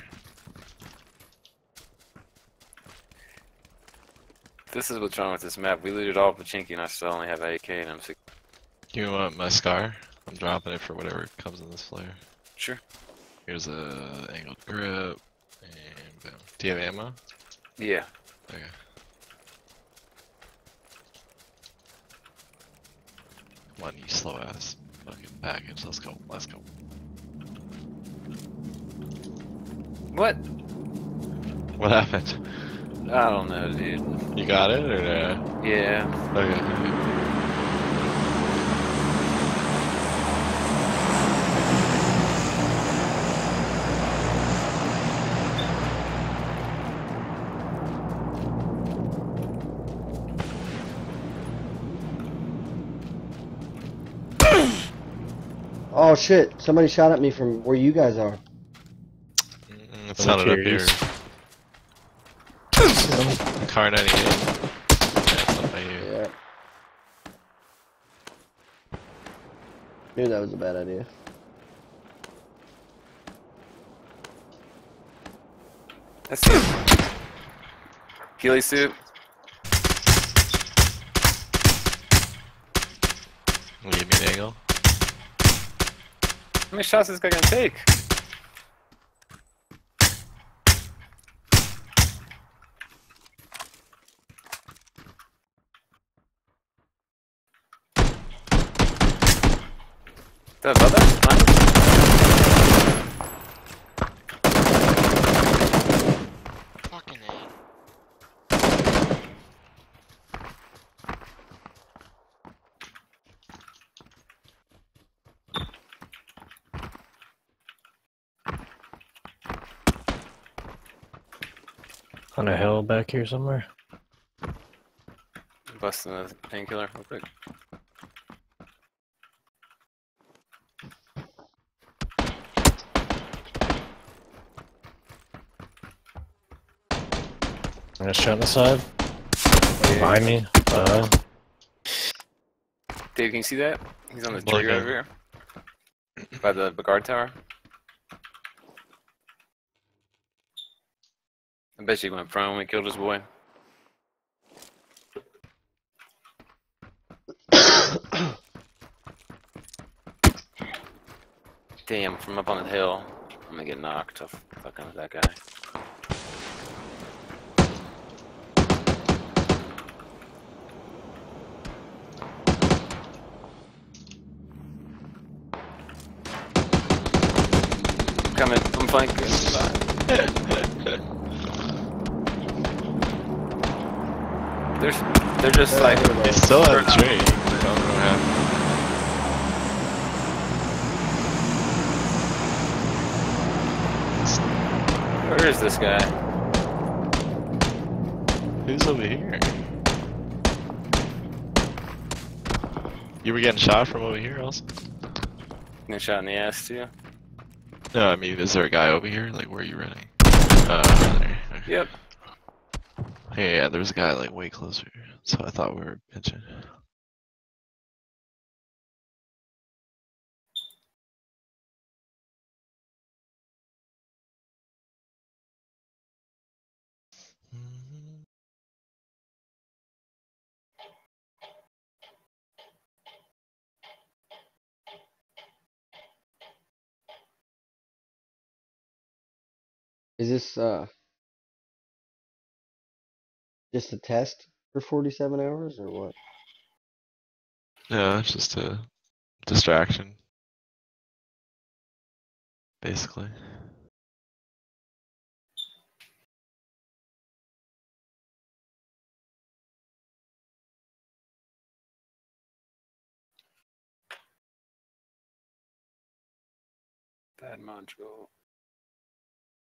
This is what's wrong with this map. We looted all Pachinki and I still only have AK and I'm 6. You want my scar? I'm dropping it for whatever comes in this flare. Sure. Here's a angled grip, and boom. Do you have ammo? Yeah. Okay. Come on, you slow ass fucking package. Let's go. Let's go. What? What happened? I don't know, dude. You got it or Yeah. Okay. Oh shit! Somebody shot at me from where you guys are. It sounded up here. Car 98. Yeah, it's up by you. Yeah. Knew that was a bad idea. That's it. Ghillie soup. Will you give me an angle? How many shots is this guy gonna take? Is that above us? Fucking A. On a hill back here somewhere. Busting a painkiller real quick. I'm gonna shot on the side. Behind me. Dave, can you see that? He's on the Well, tree right over here. By the guard tower. I bet you went prone when we killed his boy. Damn, from up on the hill. I'm gonna get knocked off fucking with that guy. Coming, I'm flanking. They're just like They still have a tree. I don't know what happened. where is this guy? Who's over here? You were getting shot from over here also? Getting shot in the ass too. No, I mean, is there a guy over here? Like, where are you running? There. Okay. Yep. Yeah, there was a guy like way closer, so I thought we were pitching. Is this just a test for 47 hours or what? Yeah, it's just a distraction, basically. Bad module.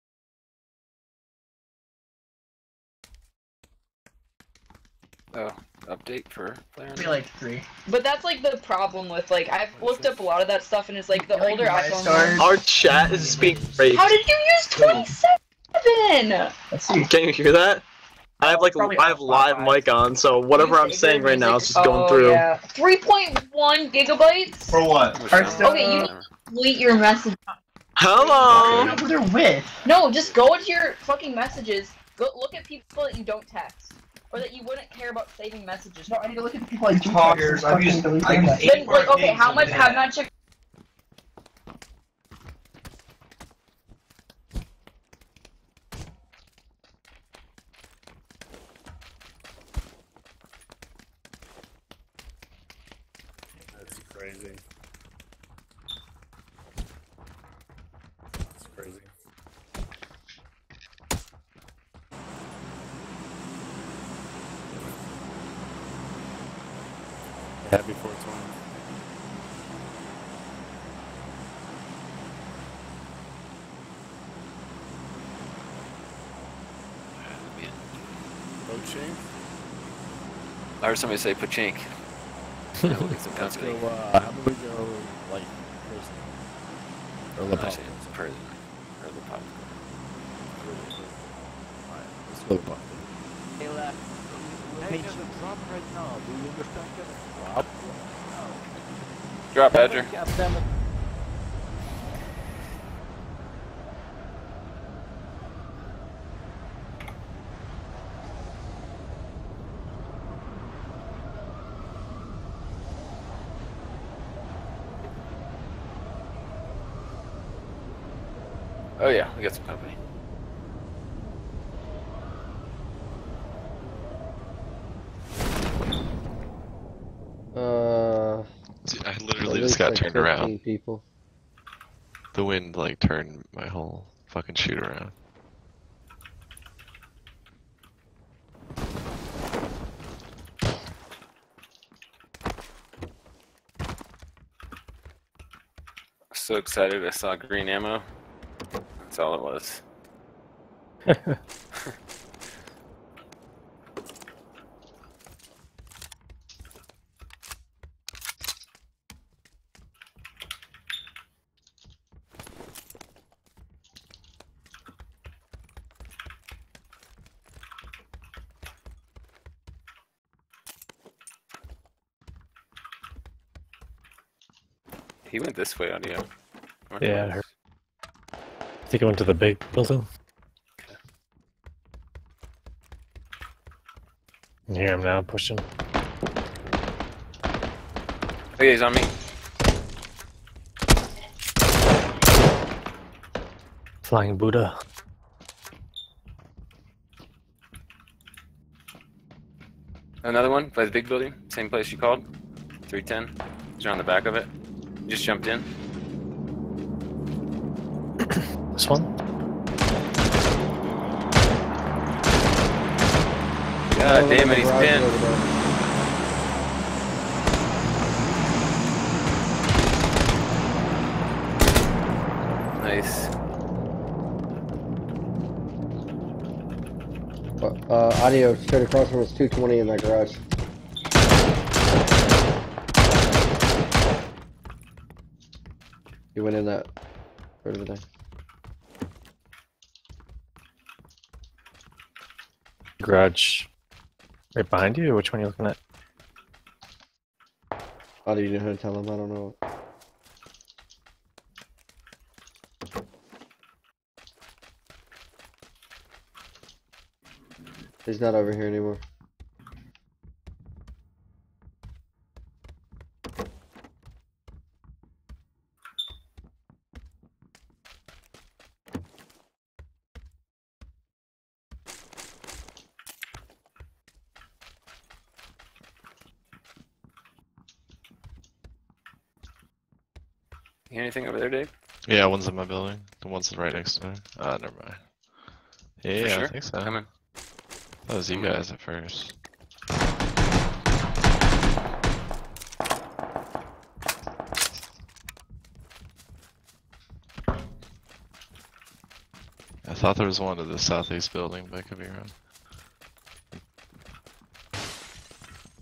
Oh. update for player. Maybe like 3. But that's like the problem with like I've looked up a lot of that stuff and it's like the older iPhone ones. Our chat is being raped. How did you use 27? Let's see. Can you hear that? I have like Probably I have live mic on, so whatever I'm saying right now is just going through. Yeah. 3.1 gigabytes? For what? Okay, you need to delete your message. Hello. Who they're with? No, just go into your fucking messages. Go look at people that you don't text. Or that you wouldn't care about saving messages. No, I need to look at the people I do text. I've used Then, like, okay, how much have not checked? That's crazy. That's crazy. Happy 420. Coaching. I heard somebody say pachink. Let's go, how about we go, like, prison? Or the pub? Prison. Or the pub. Alright, let's go to the pub. Hey, left. Hey, there's a drop right now. Do you understand? Drop? Drop, Badger. God damn it. Oh yeah, we got some company. Dude, I literally at just least got like turned 15 around. people. The wind like turned my whole fucking shoot around. So excited I saw green ammo. That's all it was. He went this way, audio. Yeah, I heard. I think I went to the big building. I hear him now pushing. Okay, he's on me. Flying Buddha. Another one by the big building, same place you called. 310. He's on the back of it. He just jumped in. This one? God damn it, he's pinned. Nice. Audio straight across from us, 220 in that garage. He went in that right over there. Garage. Right behind you? Which one are you looking at? Audio, you know how to tell him? I don't know. He's not over here anymore. You hear anything over there, Dave? Yeah, one's in my building. The one's right next to me. Ah, never mind. Yeah, For sure? I think so. Coming. That was you guys at first. I thought there was one to the southeast building, but I could be wrong.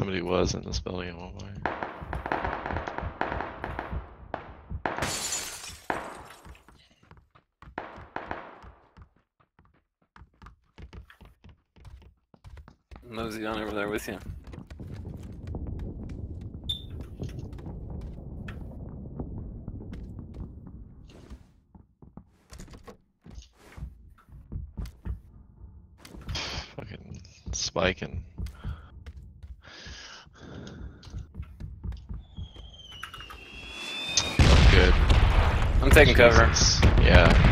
somebody was in this building at one point. Mosey on over there with you. Fucking spiking. Oh, good. I'm taking cover. Jesus. Yeah.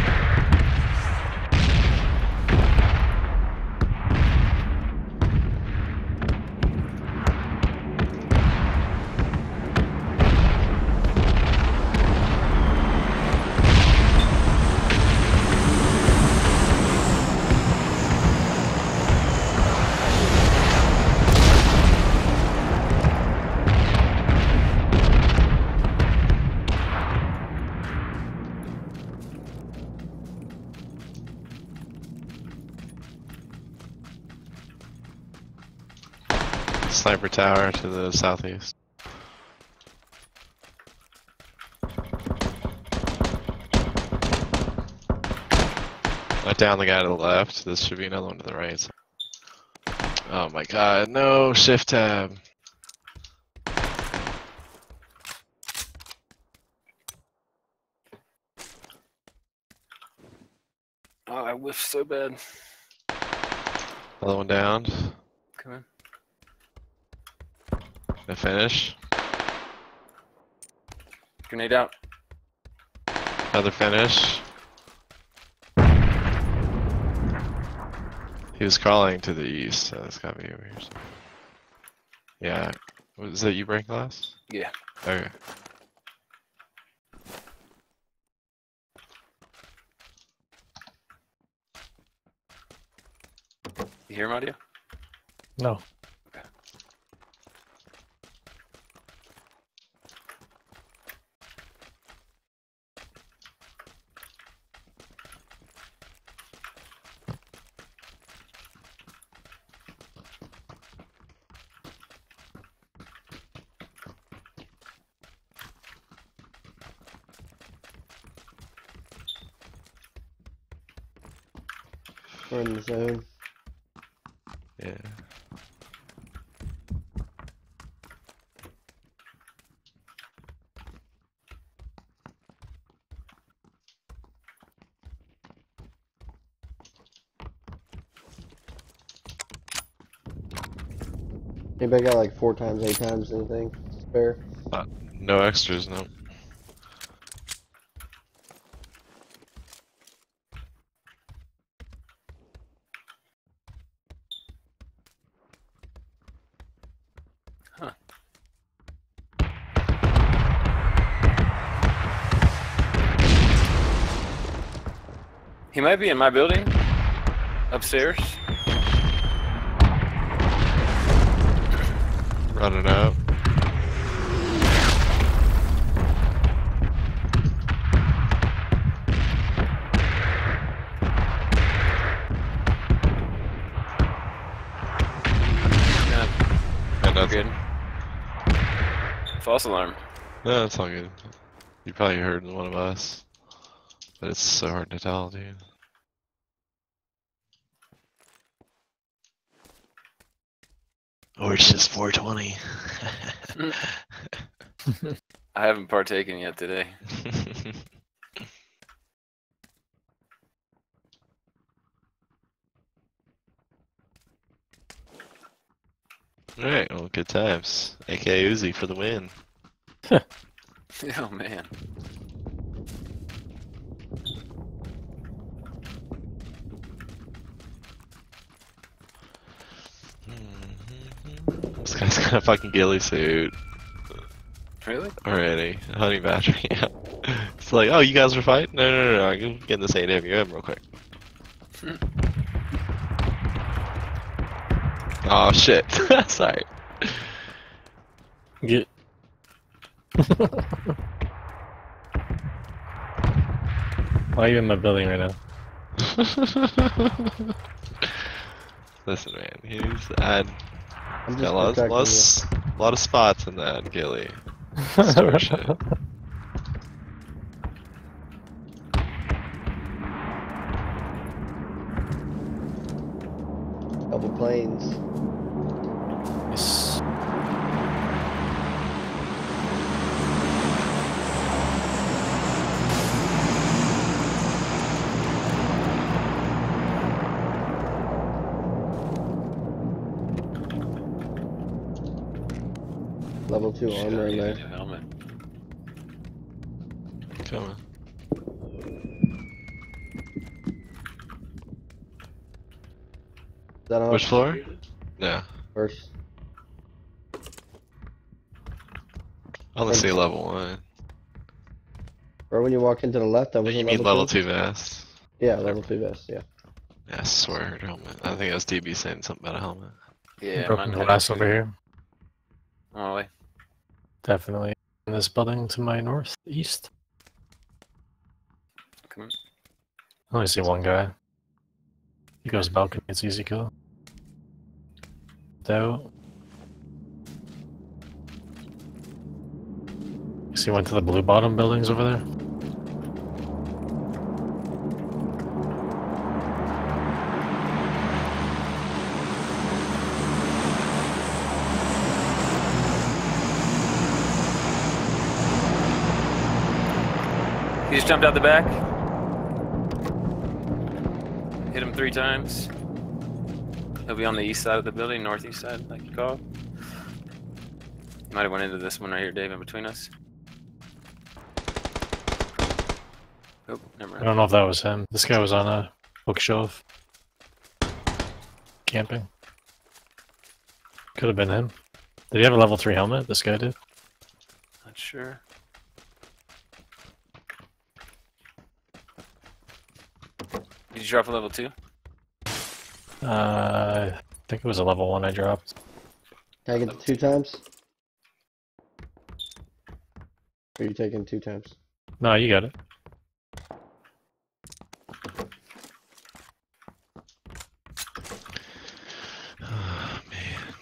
Sniper tower to the southeast. Let down the guy to the left. This should be another one to the right. Oh my god, no! Shift tab. Oh, I whiffed so bad. Another one down. Come in. Gonna finish. Grenade out. Another finish. He was crawling to the east, so it's gotta be over here. Yeah. Was that you break glass? Yeah. Okay. You hear him, audio? No. We're in the zone. Yeah. Anybody got like 4 times, 8 times anything spare? No extras, no. Huh. He might be in my building. Upstairs. Running out. And that's Good. False alarm. No, that's all good. You probably heard one of us. But it's so hard to tell, dude. Or it's just 420. I haven't partaken yet today. Alright, well, good times. AK Uzi for the win. Oh man. This guy's got a fucking ghillie suit. Really? Already. Honey badger, yeah. It's like, oh, you guys are fighting? No, I can get in this AWM real quick. Oh shit. Sorry. Get. Why are you in my building right now? Listen, man, I'm Got just a lot, protecting you. lot of spots in that, Gilly. Store shit. Couple planes. Nice. Level 2 armor in there. Helmet. Coming. Is that on? Which floor? Yeah. First. I only see level 1. Or when you walk into the left, that was You mean level 2 vest? Yeah, level 2 vest, yeah. Yeah, I swear I heard helmet. I think it was DB saying something about a helmet. Yeah, Broken mine had glass it. over here. Oh, wait. Definitely in this building to my northeast. Come on. I only see one guy. He goes balcony, it's easy kill. Out. He went to the blue bottom buildings over there. He just jumped out the back. Hit him 3 times. He'll be on the east side of the building, northeast side, like you called. Might have went into this one right here, Dave, in between us. Oh, never I mind. don't know if that was him. This guy was on a bookshelf. Camping. Could have been him. Did he have a level 3 helmet? This guy did? Not sure. Did you drop a level 2? I think it was a level 1 I dropped. Can I get it 2 times? Or are you taking 2 times? No, you got it. Oh, man.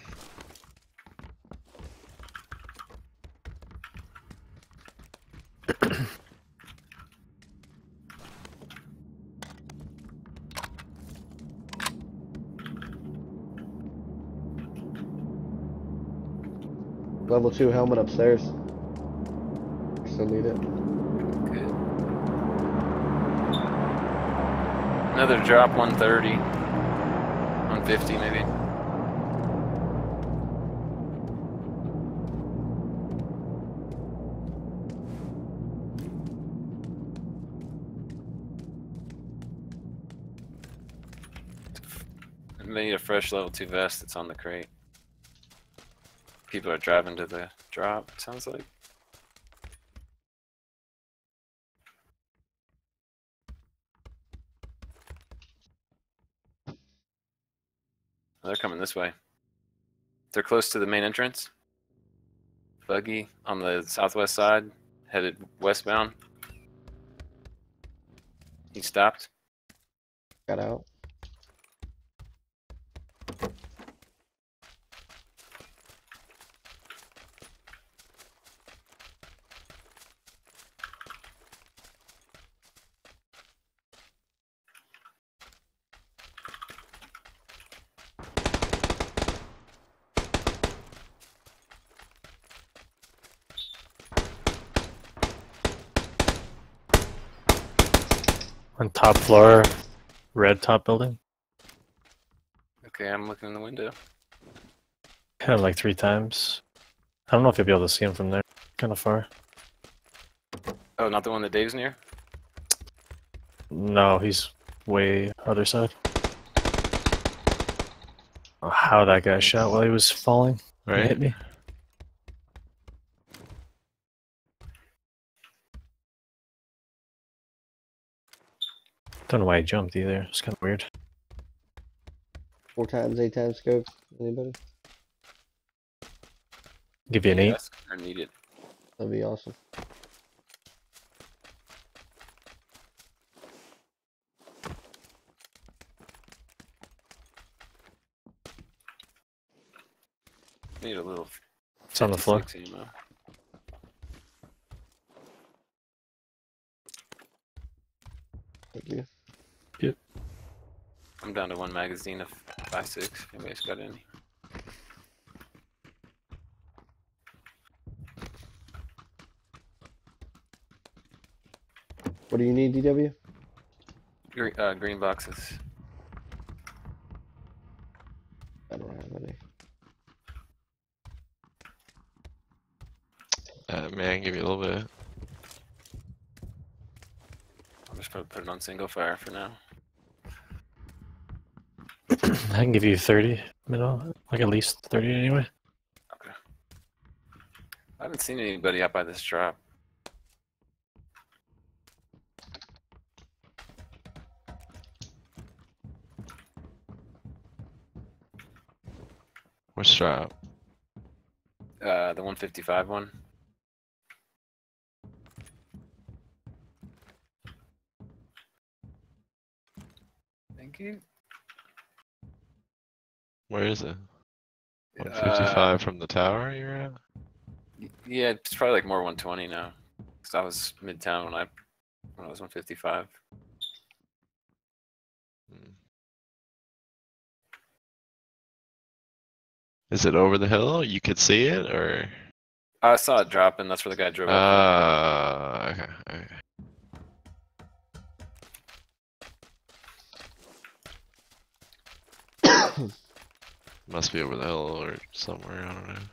Level 2 helmet upstairs. Still need it. Good. Another drop, 130. 150 maybe. I need a fresh level 2 vest that's on the crate. People are driving to the drop, it sounds like. They're coming this way. They're close to the main entrance. Buggy on the southwest side, headed westbound. He stopped. Got out. On top floor, red top building. Okay, I'm looking in the window. Kind of like 3 times. I don't know if you'll be able to see him from there. Kind of far. Oh, not the one that Dave's near? No, he's way other side. Oh, how that guy shot while he was falling. He Right? hit me. Don't know why he jumped either. It's kind of weird. 4 times, 8 times scope. Anybody? Give you an 8. Yes, I need it. That'd be awesome. Need a little. It's on the floor. 56 ammo. Thank you. Yep. I'm down to one magazine of 5.6. If anybody's got any. What do you need, DW? Green boxes. I don't have any. Man, give you a little bit. I'm just gonna put it on single fire for now. I can give you 30 middle, like at least 30 anyway. Okay. I haven't seen anybody out by this drop. Which drop? The 155 one. Thank you. Where is it? 155 from the tower you're at? Yeah, it's probably like more 120 now. Cause I was midtown when I was 155. Is it over the hill? You could see it, or? I saw it drop, and that's where the guy drove up. Okay, okay. Must be over the hill or somewhere, I don't know.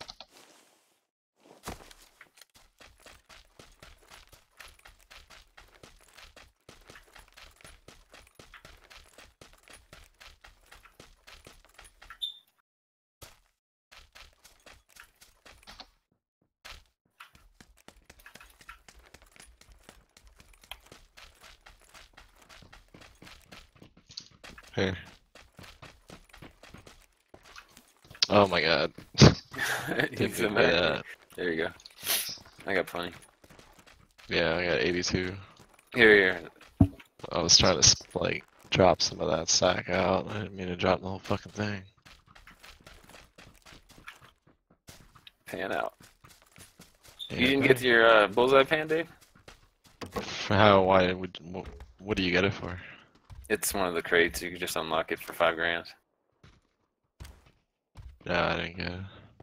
Here. Oh my god. He's in there. There you go. I got plenty. Yeah, I got 82. Here. I was trying to like drop some of that stack out. I didn't mean to drop the whole fucking thing. Pan out. Yeah, You didn't get your bullseye pan, Dave? For how? Why would? What do you get it for? It's one of the crates. You can just unlock it for $5 grand. No, I didn't get it.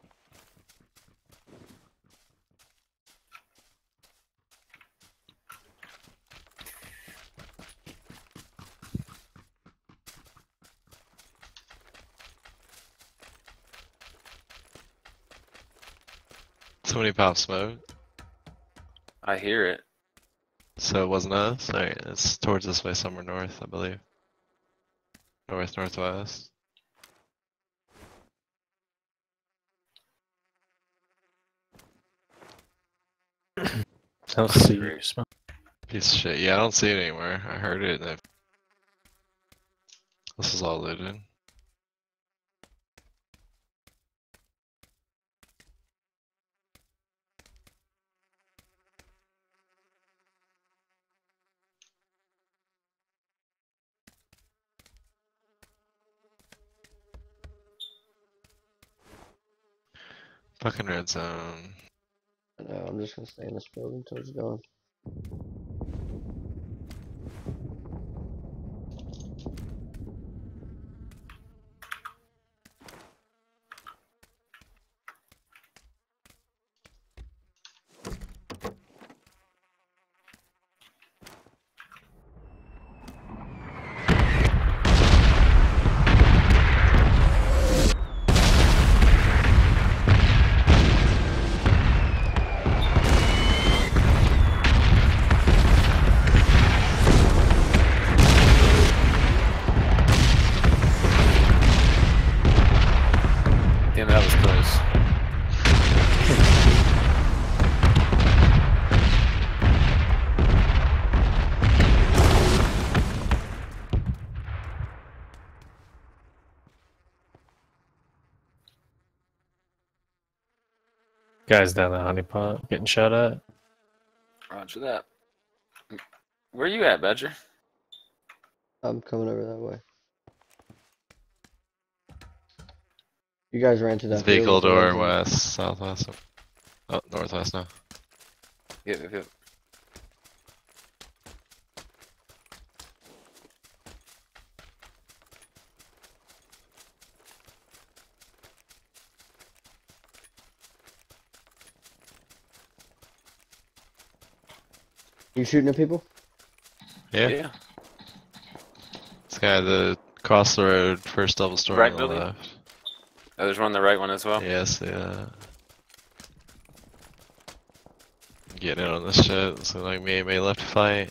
Somebody pop smoke. I hear it. So it wasn't us? Alright, it's towards this way, somewhere north, I believe. North, northwest. I don't see you. Piece of shit. Yeah, I don't see it anywhere. I heard it. And this is all looted. Fucking red zone. I know, I'm just gonna stay in this building until it's gone. Damn, that was close. Guys down the honeypot getting shot at. Roger that. Where you at, Badger? I'm coming over that way. You guys ran to that His vehicle field with the door legend. west, southwest. Oh, northwest now. Yep. You shooting at people? Yeah. This guy the across the road, first double story Right on the building? left. Oh, there's one on the right one as well. Yes, yeah. Getting in on this shit. So like me and May left to fight.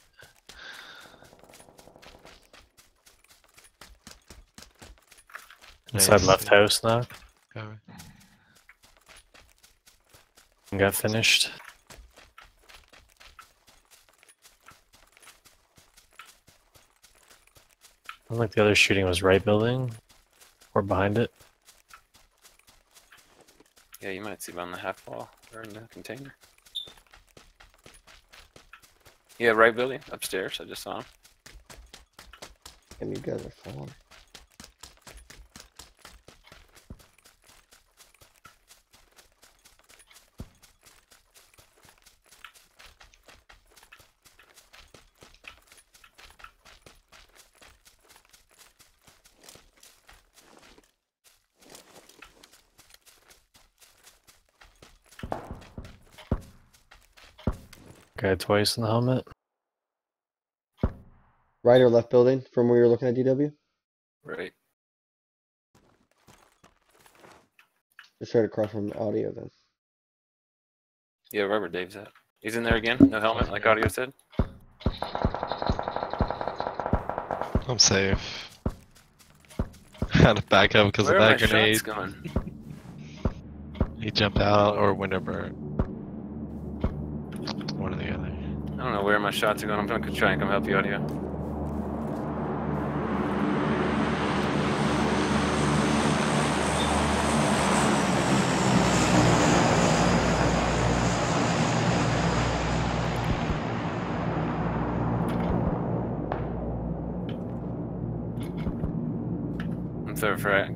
Inside Nice. left house now. Copy. Got finished. I think the other shooting was right building. Or behind it. Yeah, you might see him on the half wall or in the container. Yeah, right building, upstairs. I just saw him. And you guys are falling. Guy twice in the helmet. Right or left building from where you're looking at DW? Right. Just right across from the audio then. Yeah, right where Dave's at. He's in there again. No helmet, like audio said. I'm safe. Had to back up because of Where are that my grenade. shots going? He jumped out or window burnt. One or the other. I don't know where my shots are going. I'm gonna try and come help you, audio. I'm third frag.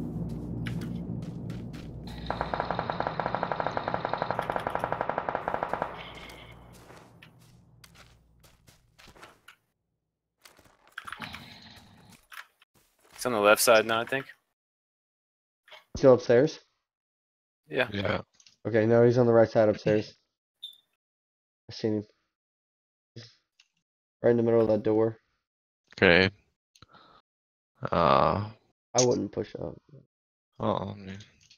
It's on the left side now, I think. Still upstairs? Yeah. Yeah. Okay, no, he's on the right side upstairs. I seen him. Right in the middle of that door. Grenade. I wouldn't push up. Oh, man.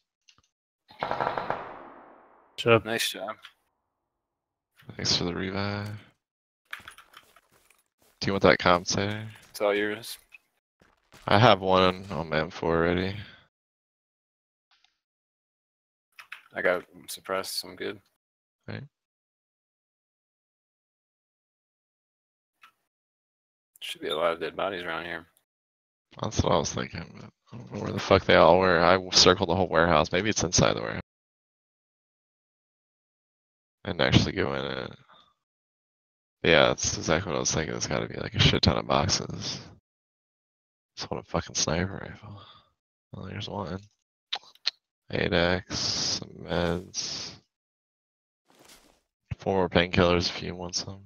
Job. Nice job. Thanks for the revive. Do you want that compensator? It's all yours. I have one on my M4 already. I got suppressed, so I'm good. Right. Should be a lot of dead bodies around here. That's what I was thinking. But I don't know where the fuck they all were. I circled the whole warehouse. Maybe it's inside the warehouse. And actually go in it. Yeah, that's exactly what I was thinking. It's gotta be like a shit ton of boxes. Just want a fucking sniper rifle. Well, there's one. 8x, some meds. 4 more painkillers if you want some.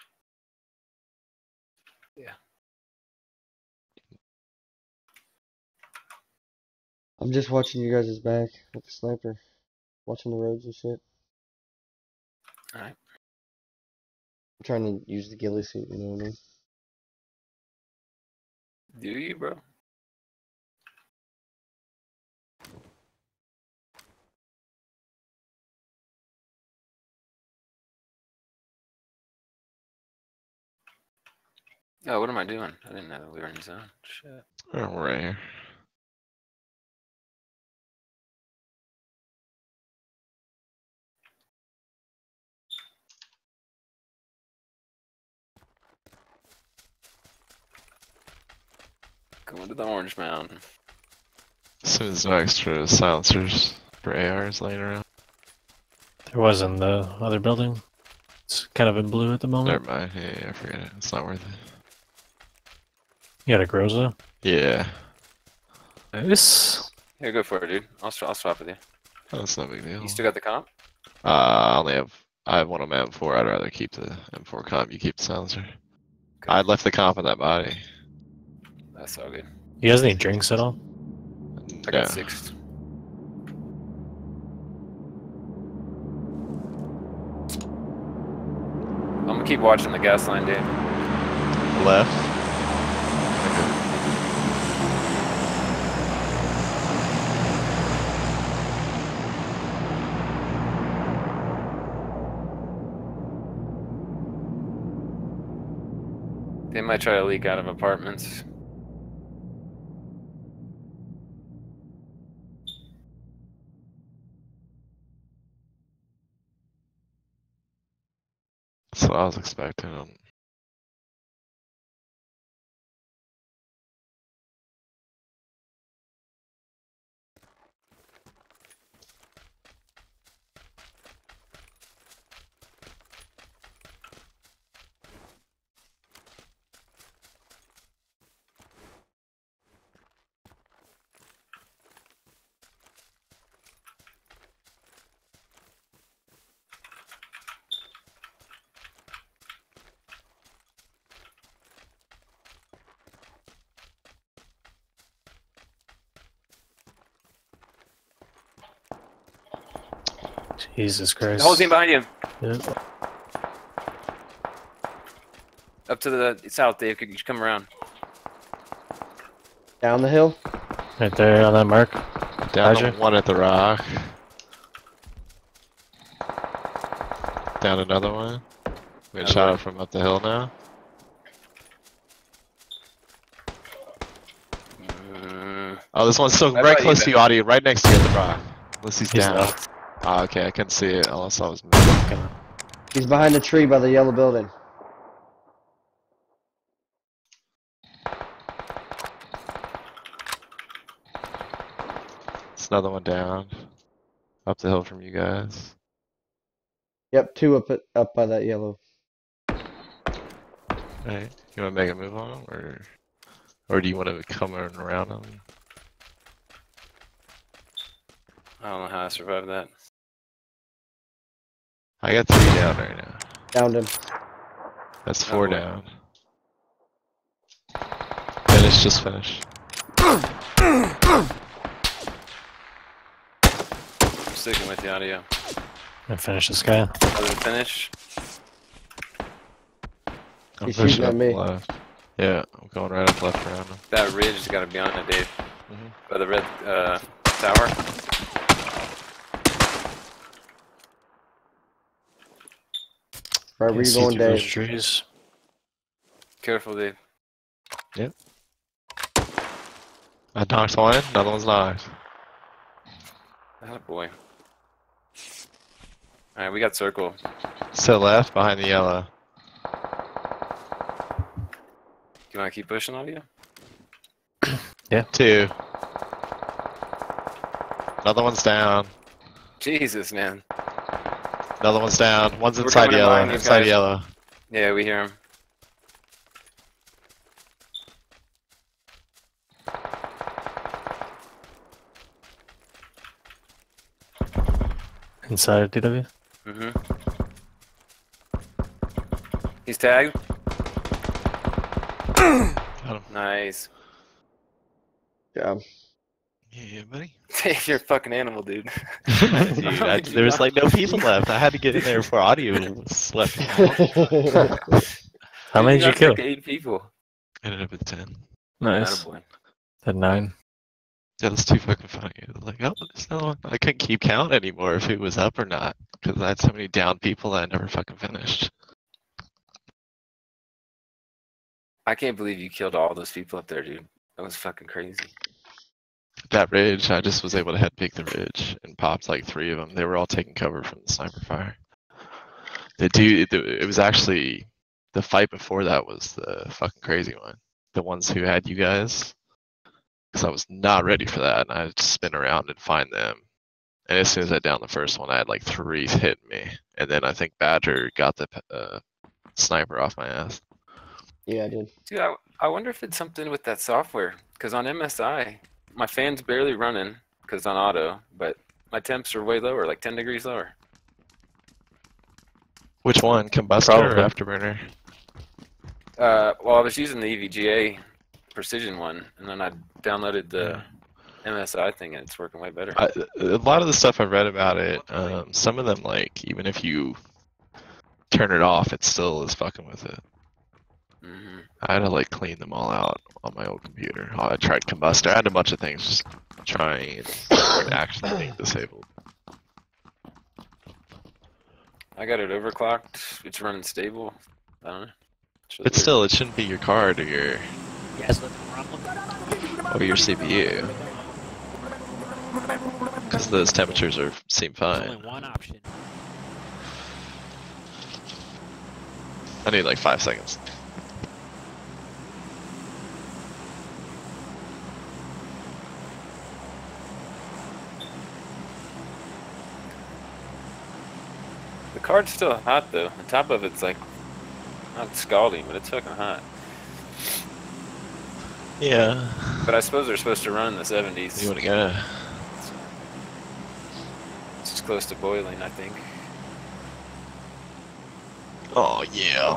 Yeah. I'm just watching you guys' back with the sniper. Watching the roads and shit. Alright. I'm trying to use the ghillie suit, you know what I mean? Do you, bro? Oh, what am I doing? I didn't know that we were in zone. Shit. Oh, we're right here. Going to the Orange Mountain. So there's no extra silencers for ARs laying around. There was in the other building. It's kind of in blue at the moment. Never mind. Yeah, I forget it. It's not worth it. You got a Groza? Yeah. Nice. Here, go for it, dude. I'll swap with you. Oh, that's no big deal. You still got the comp? I have one on my M4. I'd rather keep the M4 comp. You keep the silencer. Okay. I left the comp in that body. That's all good. You guys need drinks at all? I got 6. I'm gonna keep watching the gas line, dude. Left. They might try to leak out of apartments. That's what I was expecting. Jesus Christ. The whole team behind you. Yep. Up to the south, Dave. Could you come around? Down the hill? Right there on that mark. Down Badger. the one at the rock. Down another one. We got shot up from up the hill now. Oh, this one's still right close to you, audio, right next to you at the rock. Unless he's down. Not. Oh, okay, I couldn't see it. All I saw was moving. He's behind the tree by the yellow building. It's another one down. Up the hill from you guys. Yep, 2 up by that yellow. Hey, you want to make a move on him, or do you want to come around him? I don't know how I survived that. I got 3 down right now. Downed him. That's 4 down. Finish, just finish. I'm sticking with the audio. I finish this guy. Other than finish. I'm He's pushing shooting at up me. left. Yeah, I'm going right up left around him. That ridge has got to be on it, Dave. By the red tower. Where were you See going, through those Dave? trees. Careful, Dave. Yep. I knocked one, another one's knocked. Oh boy. Alright, we got circle. To left, behind the yellow. You want to keep pushing on you? Yeah. 2. Another one's down. Jesus, man. Another one's down. One's We're inside coming in yellow. behind these Inside guys. yellow. Yeah, we hear him. Inside DW. He's tagged. Got him. Nice. Yeah. Yeah, buddy. Dave, you're a fucking animal, dude. Dude, there was like no people left. I had to get in there before audio slept. How many did you kill? Like 8 people. Ended up with 10. Nice. Attaboy. At 9. Yeah, that's too fucking funny. Like, oh, there's another one. I couldn't keep count anymore if it was up or not. Because I had so many down people that I never fucking finished. I can't believe you killed all those people up there, dude. That was fucking crazy. That ridge, I just was able to head pick the ridge and popped like 3 of them. They were all taking cover from the sniper fire. It was actually, the fight before that was the fucking crazy one. The ones who had you guys. Because I was not ready for that, and I had to spin around and find them. And as soon as I downed the first one, I had like 3 hit me. And then I think Badger got the sniper off my ass. Yeah, I did. Dude, I wonder if it's something with that software. Because on MSI, my fan's barely running. because on auto, but my temps are way lower, like 10 degrees lower. Which one, combustor or afterburner? Well, I was using the EVGA Precision one, and then I downloaded the MSI thing, and it's working way better. A lot of the stuff I've read about it, some of them, like, even if you turn it off, it still is fucking with it. Mm-hmm. I had to, like, clean them all out on my old computer. I tried combustor. I had a bunch of things just trying and actually being disabled. I got it overclocked. It's running stable. I don't know. But still, it shouldn't be your card or your CPU. Because those temperatures seem fine. Only one option. I need like 5 seconds. The card's still hot though. On top of it's like not scalding, but it's fucking hot. Yeah. But I suppose they're supposed to run in the 70s. You wanna go? It's just close to boiling, I think. Oh yeah.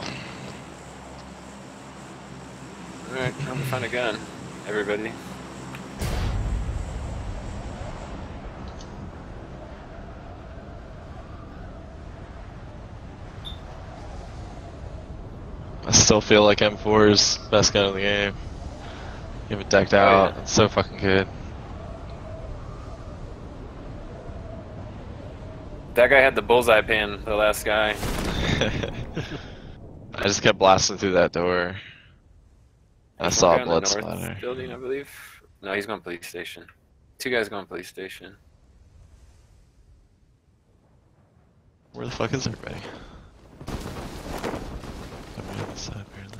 Alright, time to find a gun, everybody. I still feel like M4 is best gun in the game. You have it decked out. Yeah. It's so fucking good. That guy had the bullseye pan, the last guy. I just kept blasting through that door. I saw Guy on the blood north splatter. building, I believe. No, he's going police station. 2 guys going police station. Where the fuck is everybody? Coming on this side, apparently.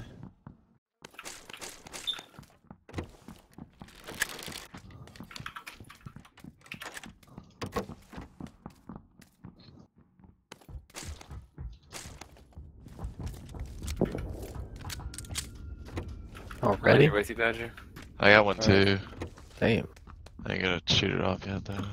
Already? Here with you, Badger. I got one too. Damn. I ain't gonna shoot it off yet though.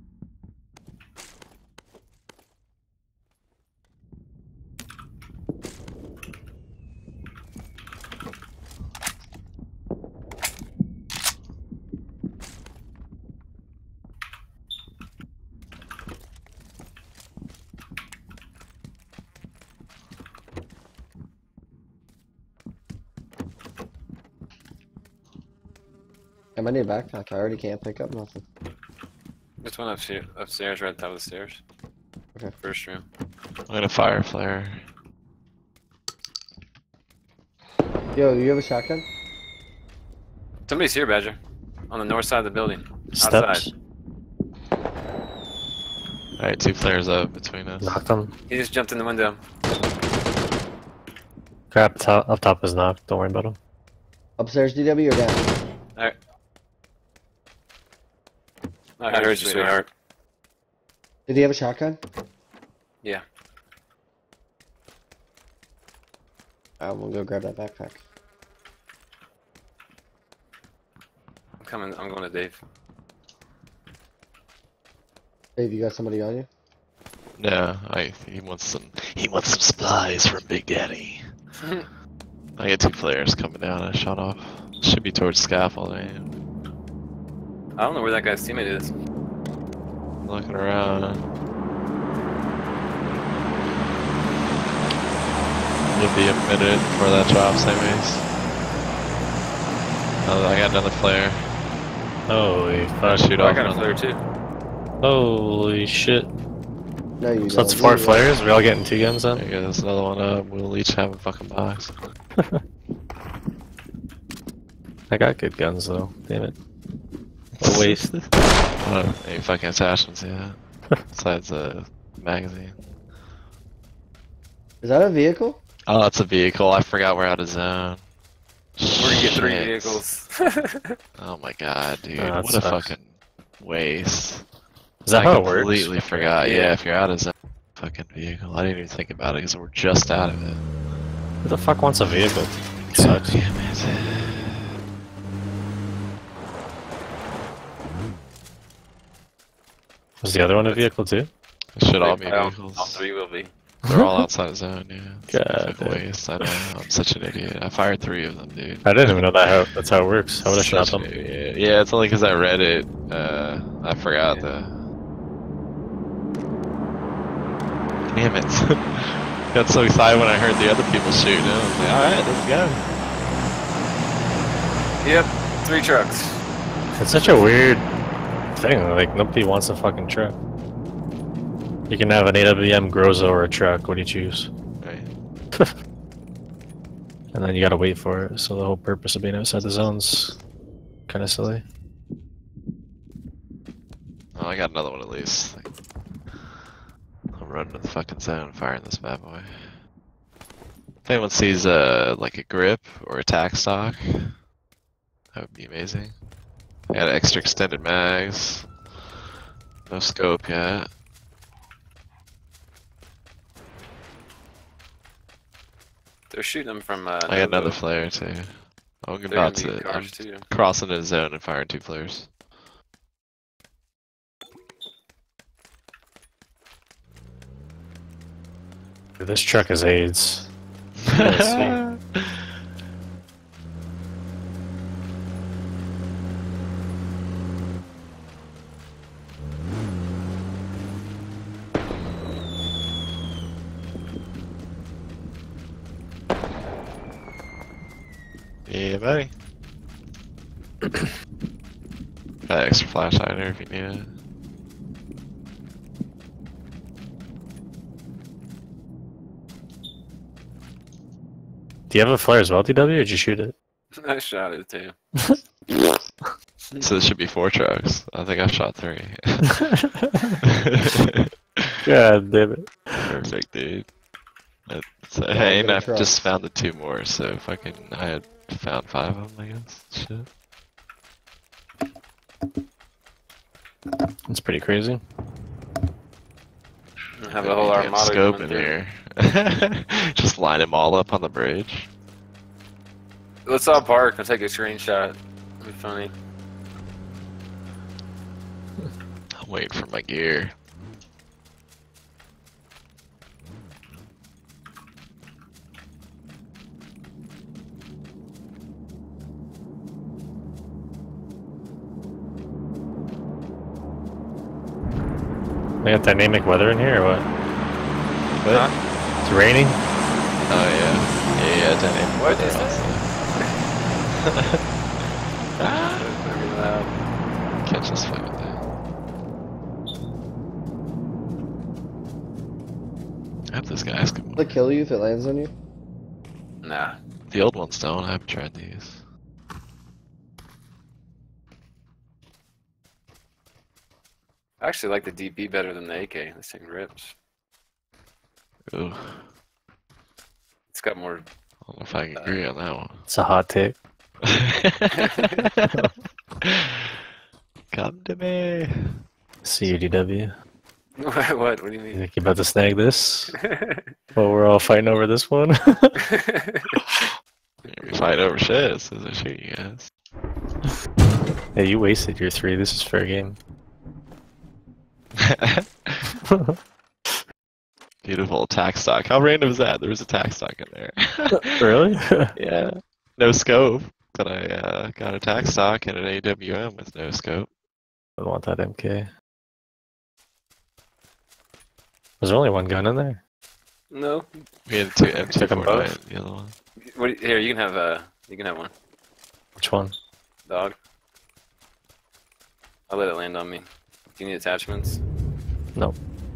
I need a backpack. I already can't pick up nothing. This one upstairs, right at the top of the stairs. Okay. First room. I'm gonna fire a flare. Yo, you have a shotgun? Somebody's here, Badger. On the north side of the building. Steps. Outside. Alright, 2 flares up between us. Knocked him. He just jumped in the window. Crap, up top is knocked. Don't worry about him. Upstairs, DW or down? Alright. I heard you, sweetheart. Did he have a shotgun? Yeah. I'm gonna go grab that backpack. I'm coming. I'm going to Dave. Dave, you got somebody on you? No, he wants some supplies from Big Daddy. I get 2 flares coming down. I shot off. Should be towards scaffolding. I don't know where that guy's teammate is. Looking around. It'll be a minute before that drops, anyways. Oh, I got another flare. Holy fuck. Shoot I off got a another. flare too. Holy shit. No, you So that's don't. 4 flares? We all getting 2 guns then? There you go, there's another one up. We'll each have a fucking box. I got good guns though. Damn it. A waste. Any fucking attachments, yeah. Besides a magazine. Is that a vehicle? Oh, that's a vehicle. I forgot we're out of zone. We're gonna get 3 Shit. vehicles. Oh my god, dude. that What a sucks. fucking waste. Is that I how it works? completely forgot. Yeah. Yeah, if you're out of zone, fucking vehicle. I didn't even think about it because we're just out of it. Who the fuck wants a vehicle? Sucks. Damn it. Was the other one a vehicle too? It should all be All vehicles. 3 will be. They're all outside of zone, yeah. It's God, a waste. I know. I'm such an idiot. I fired 3 of them, dude. I didn't even know that's how it works. How would I shot Such them? an idiot. Yeah, it's only because I read it. I forgot the. Damn it. Got so excited when I heard the other people shooting. I was like, alright, let's go. Yep, 3 trucks. It's such a weird thing. Like nobody wants a fucking truck. You can have an AWM Groza or a truck. What do you choose? Right. And then you gotta wait for it. So the whole purpose of being outside the zone's kind of silly. Oh, I got another one at least. Like, I'm running to the fucking zone, firing this bad boy. If anyone sees like a grip or a tack stock, that would be amazing. I got extra extended mags. No scope yet. They're shooting them from. I got another flare too. I'm about to. I'm crossing the zone and firing 2 flares. Dude, this truck is AIDS. Yeah, buddy. Got extra flashlight there if you need it. Do you have a flare as well, DW, or did you shoot it? I shot it too. So there should be 4 trucks. I think I shot 3. God damn it. Perfect, dude. Hey, and I've just found the 2 more, so fucking, I had found 5 of them, I guess. Shit. That's pretty crazy. Have a whole armada scope in here. Just line them all up on the bridge. Let's all park and take a screenshot. It'll be funny. I'm waiting for my gear. They got dynamic weather in here or what? Huh? It's raining? Oh yeah. Yeah, dynamic What weather is this? Catch this fucking thing. I hope this guy's good. Will it kill you if it lands on you? Nah. The old ones don't. I haven't tried these. I actually like the DP better than the AK. This thing rips. Ooh. It's got more. I don't know if I can agree on that one. It's a hot take. Come to me. See you, DW. What? What do you You mean? think you're about to snag this? Well, we're all fighting over this one. We fight over shit as soon as I shoot you guys. Hey, you wasted your 3. This is fair game. Beautiful attack stock. How random is that? There was a attack stock in there. Really? Yeah. No scope, but I got a attack stock and an AWM with no scope. I don't want that MK. Was there only one gun in there? No. We had 2 M249, Took 'em both? the other one. What? Here, you can have one. Which one? Dog. I'll let it land on me. Do you need attachments? Nope.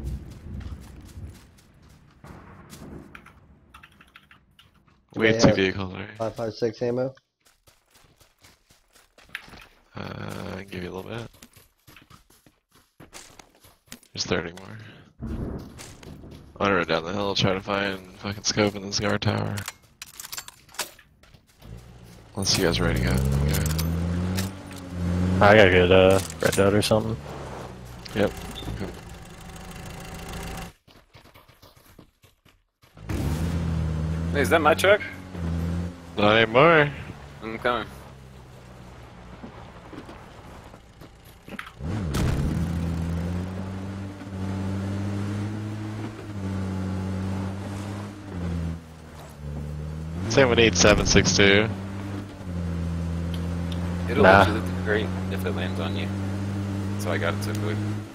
We have 2 vehicles, right? 5.56 ammo. I can give you a little bit. There's 30 more. I'm gonna run down the hill, try to find fucking scope in this guard tower. Unless you guys are ready to go. Yeah. I gotta get a red dot or something. Yep. Hey, is that my truck? Not anymore. I'm coming. 78762. It'll Nah. let you loot the crate if it lands on you. So I got it so quick.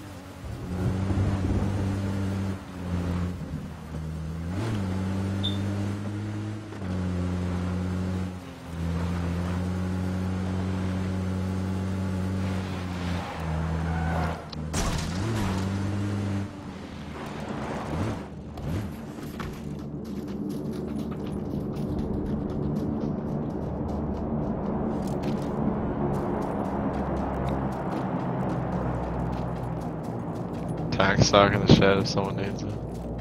Tack stock in the shed if someone needs it.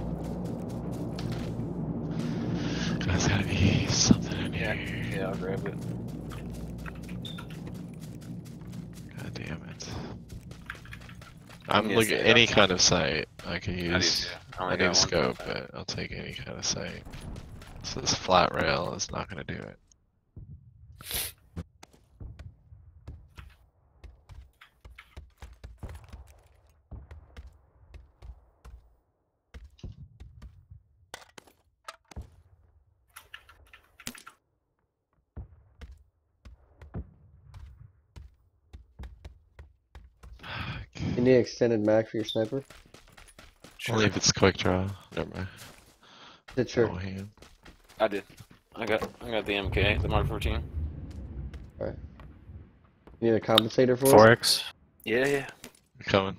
There's gotta be something in here. Yeah, I'll grab it. God damn it. I'm Yes, looking at yeah. any kind of site I could I use. do too. I only need a got one scope, for that. but I'll take any kind of site. So this flat rail is not gonna do it. You need extended mag for your sniper? Only if it's quick draw. Never mind. Is it sure? Oh, hand. I did. I got the MK, the Mark 14. Alright. You need a compensator for it? 4x. Yeah, yeah. Coming.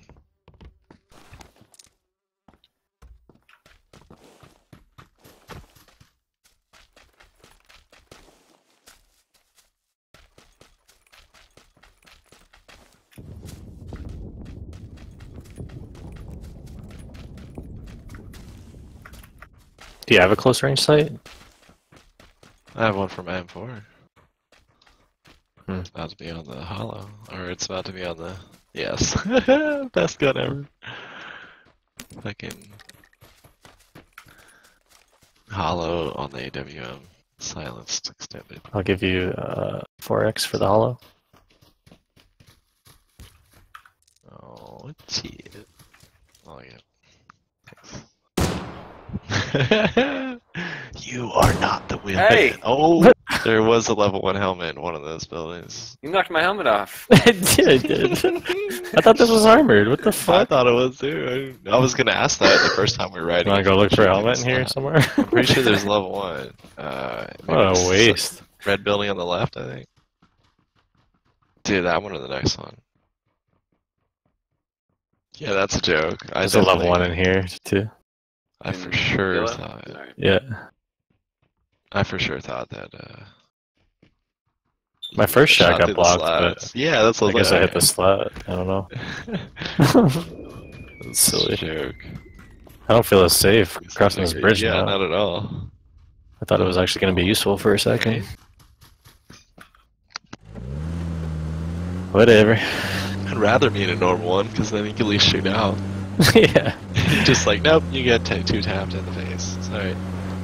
Do you have a close range sight? I have one from M4. Hmm. It's about to be on the hollow. Or it's about to be on the... Yes. Best gun ever. Fucking... Hollow on the AWM. Silenced extended. I'll give you 4x for the hollow. Oh, shit. Oh, yeah. Thanks. You are not the win. Hey! Oh, there was a level 1 helmet in one of those buildings. You knocked my helmet off. I did. I thought this was armored. What the I fuck? thought it was too. I was gonna ask that the first time we were riding. You wanna go look for a helmet in here somewhere? I'm pretty sure there's level 1. Maybe What a it's waste. Red building on the left, I think. Dude, that one or the next one? Yeah, that's a joke. There's a level 1 in here too. I for sure Yellow? thought. Alright. Yeah. I for sure thought that. My first shot got through the blocked, slats. but Yeah, that's I what guess I hit the was slat. I don't know. That's silly. Joke. I don't feel as safe crossing this bridge Yeah, now. not at all. I thought it was actually going to be useful for a second. Whatever. I'd rather be in a normal one because then you can at least shoot out. Yeah. Just like, nope, you get 2 tapped in the face. Sorry.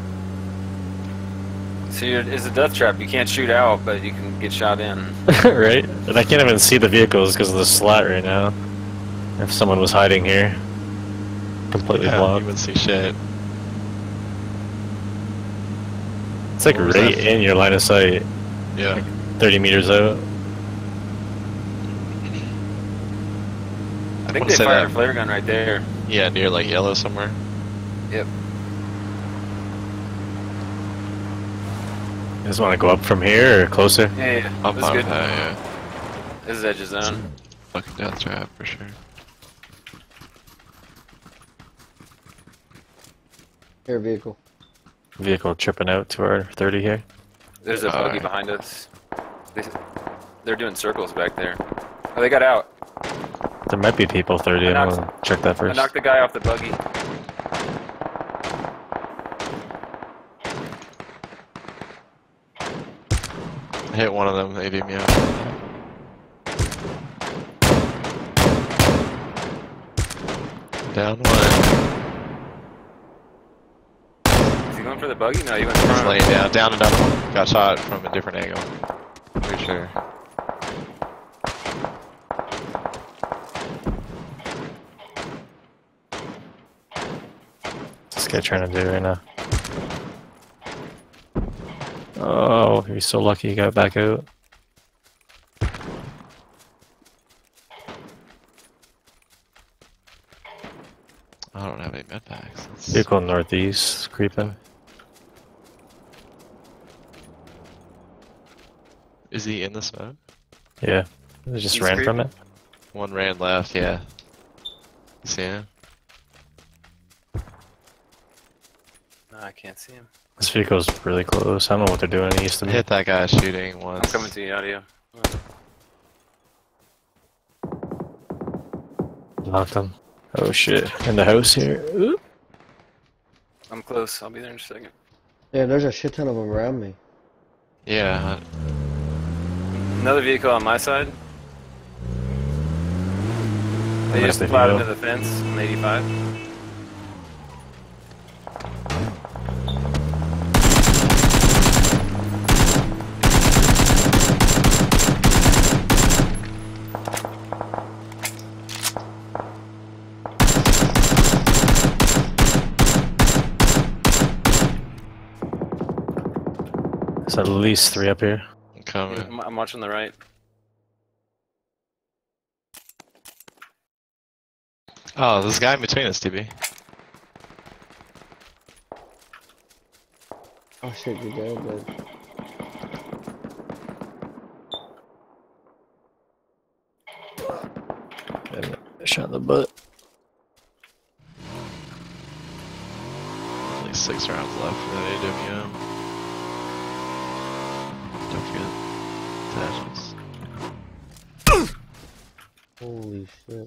So it's a death trap. You can't shoot out, but you can get shot in. Right? And I can't even see the vehicles because of the slat right now. If someone was hiding here. Completely Yeah, blocked. you wouldn't see shit. It's like What was right that? in your line of sight. Yeah. Like 30 meters out. I think wanna they say fired that. a flare gun right there. Yeah, near like yellow somewhere. Yep. You just want to go up from here or closer? Yeah, yeah. Up That's on good. that, yeah. This is edge of zone. Fucking death trap for sure. Air vehicle. Vehicle tripping out to our 30 here. There's a buggy Alright. behind us. They're doing circles back there. Oh, they got out. There might be people 30. I'm knocked- gonna check that I first. knocked the guy off the buggy. I hit one of them, they beat me up. Down one. Is he going for the buggy? No, he went He's front. laying down. Down another one. Got shot from a different angle. Pretty sure. What's this guy trying to do right now? Oh, you're so lucky you got back out. I don't have any med packs. Vehicle northeast, creeping. Is he in the smoke? Yeah, they just He's ran from creeping. it. One ran left, yeah. You see him? No, I can't see him. This vehicle's really close. I don't know what they're doing east of me. Hit that guy shooting I'm once. coming to you, audio. Knocked him. Oh shit. In the house here. Oop. I'm close. I'll be there in a second. Yeah, there's a shit ton of them around me. Yeah. Another vehicle on my side. They Nice just to plowed heal. into the fence on 85. There's at least 3 up here. I'm coming. I'm watching the right. Oh, there's a guy in between us, TB. Oh shit, you're dead, but... And shot in the butt. Only 6 rounds left for that AWM. Don't forget attachments. Holy shit.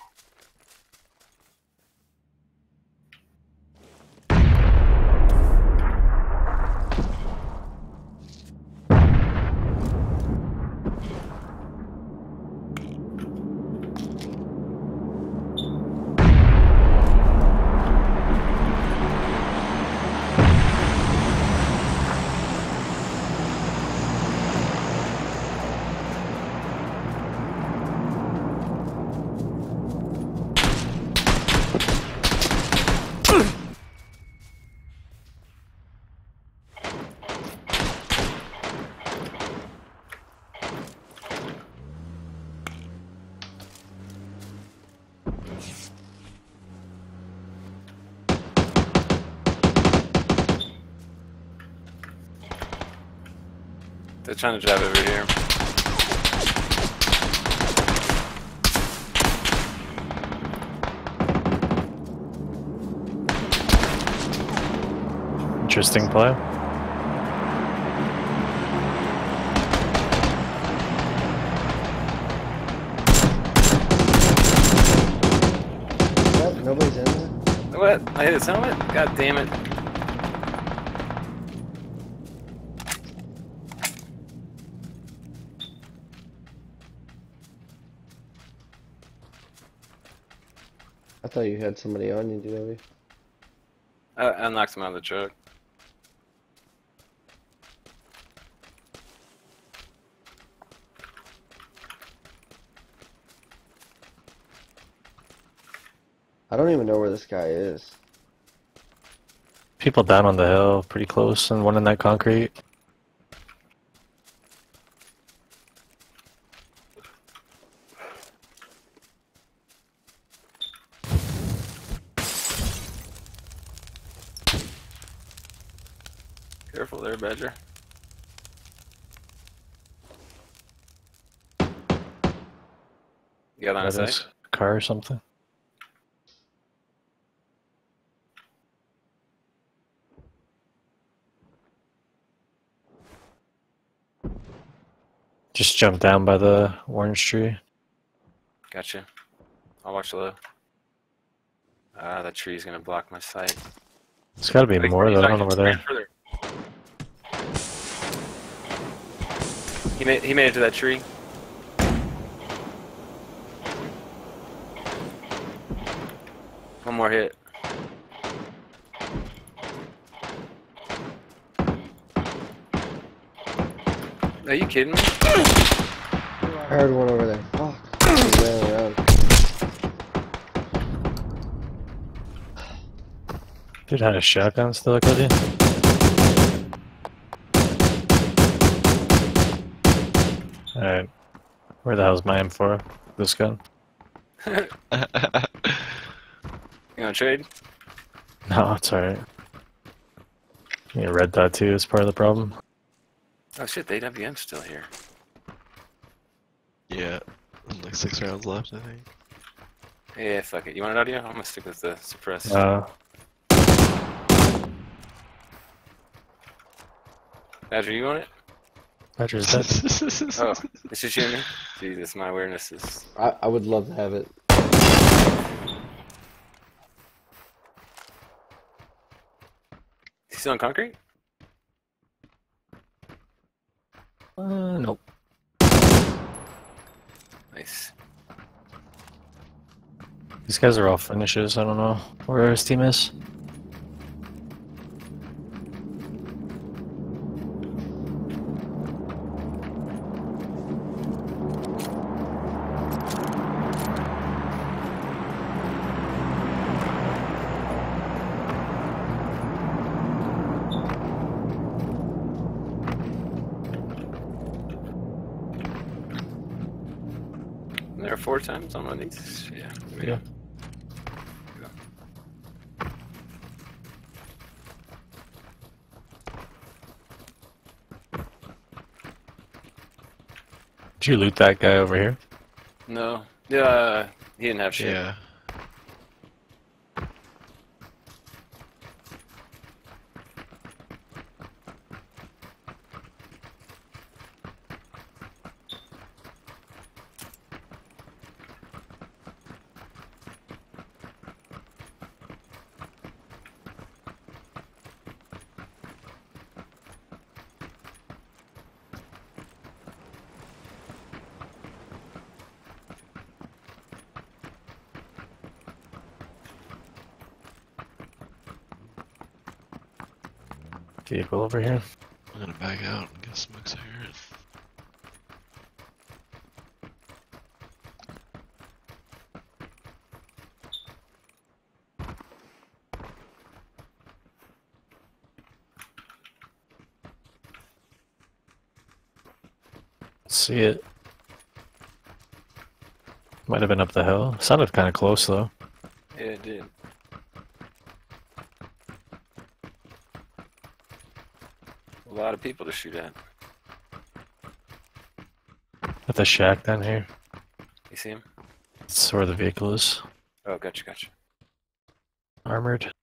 They're trying to drive over here. Interesting play. What? Nobody's in there? What? I hit his helmet? God damn it. I thought you had somebody on you, Joey. I knocked him out of the truck. I don't even know where this guy is. People down on the hill, pretty close, and one in that concrete. Careful there, Badger. You got on a That is sight? a car or something. Just jump down by the orange tree. Gotcha. I'll watch low. That tree's gonna block my sight. It's gotta be more though, I don't know where they're. Further. He made it to that tree. One more hit. Are you kidding me? I heard one over there. Fuck. He ran around. Dude had a shotgun still, could you? Alright. Where the hell's my M4? This gun? You wanna trade? No, it's alright. Yeah, red dot too is part of the problem. Oh shit, the AWM's still here. Yeah, like 6 rounds left, I think. Yeah, fuck it. You want an audio? I'm gonna stick with the suppress. Badger, you want it? Badger's dead. Oh, it's just you and me? Jesus, my awareness is... I would love to have it. Is he still on concrete? Nope. Nice. These guys are all finishes, I don't know where his team is. There are 4 times on one of these. Yeah. There we go. Did you loot that guy over here? No. He didn't have shit. Yeah. Vehicle over here. I'm gonna back out and get some here. See it. Might have been up the hill. Sounded kind of close though. Yeah, it did. A lot of people to shoot at. At the shack down here. You see him? That's where the vehicle is. Oh, gotcha, gotcha. Armored.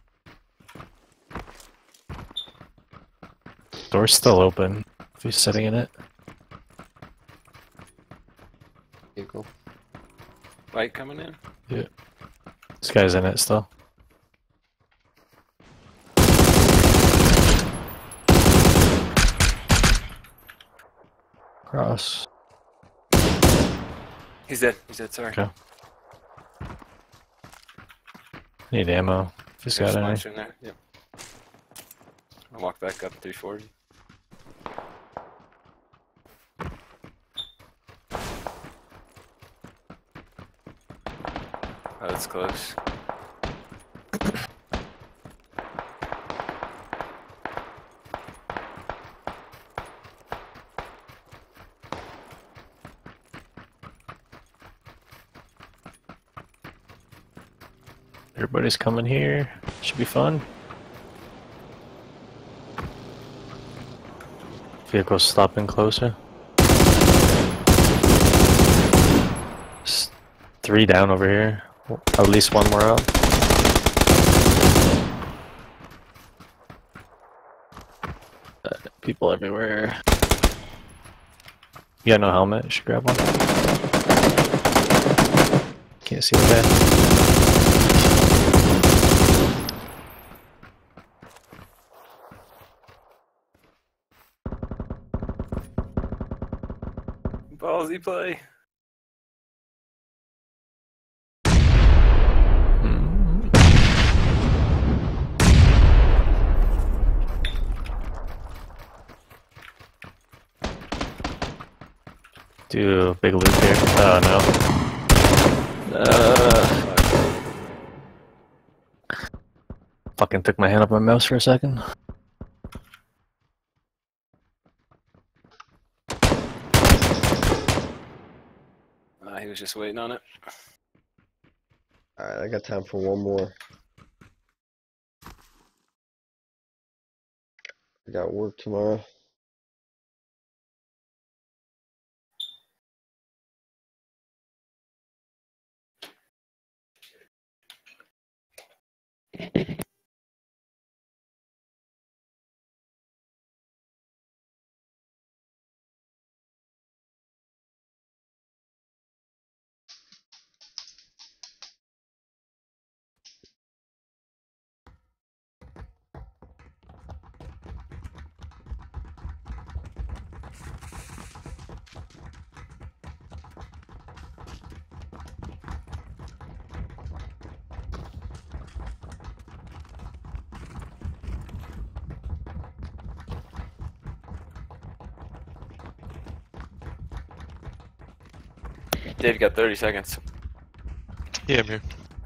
Door's still open. If he's sitting in it. Vehicle. Light coming in? Yeah. This guy's in it still. Cross. He's dead. He's dead, sorry. Okay. Need ammo. If he's got any. In there. Yep. I'll walk back up 340. Oh, that's close. Everybody's coming here. Should be fun. Vehicle's stopping closer. 3 down over here. At least 1 more up. People everywhere. You got no helmet? You should grab one. Can't see the guy. Ballsy play. Do a big loop here. Oh no. Fucking took my hand off my mouse for a second. He was just waiting on it. Alright, I got time for one more. I got work tomorrow. Dave got 30 seconds. Yeah, I'm here.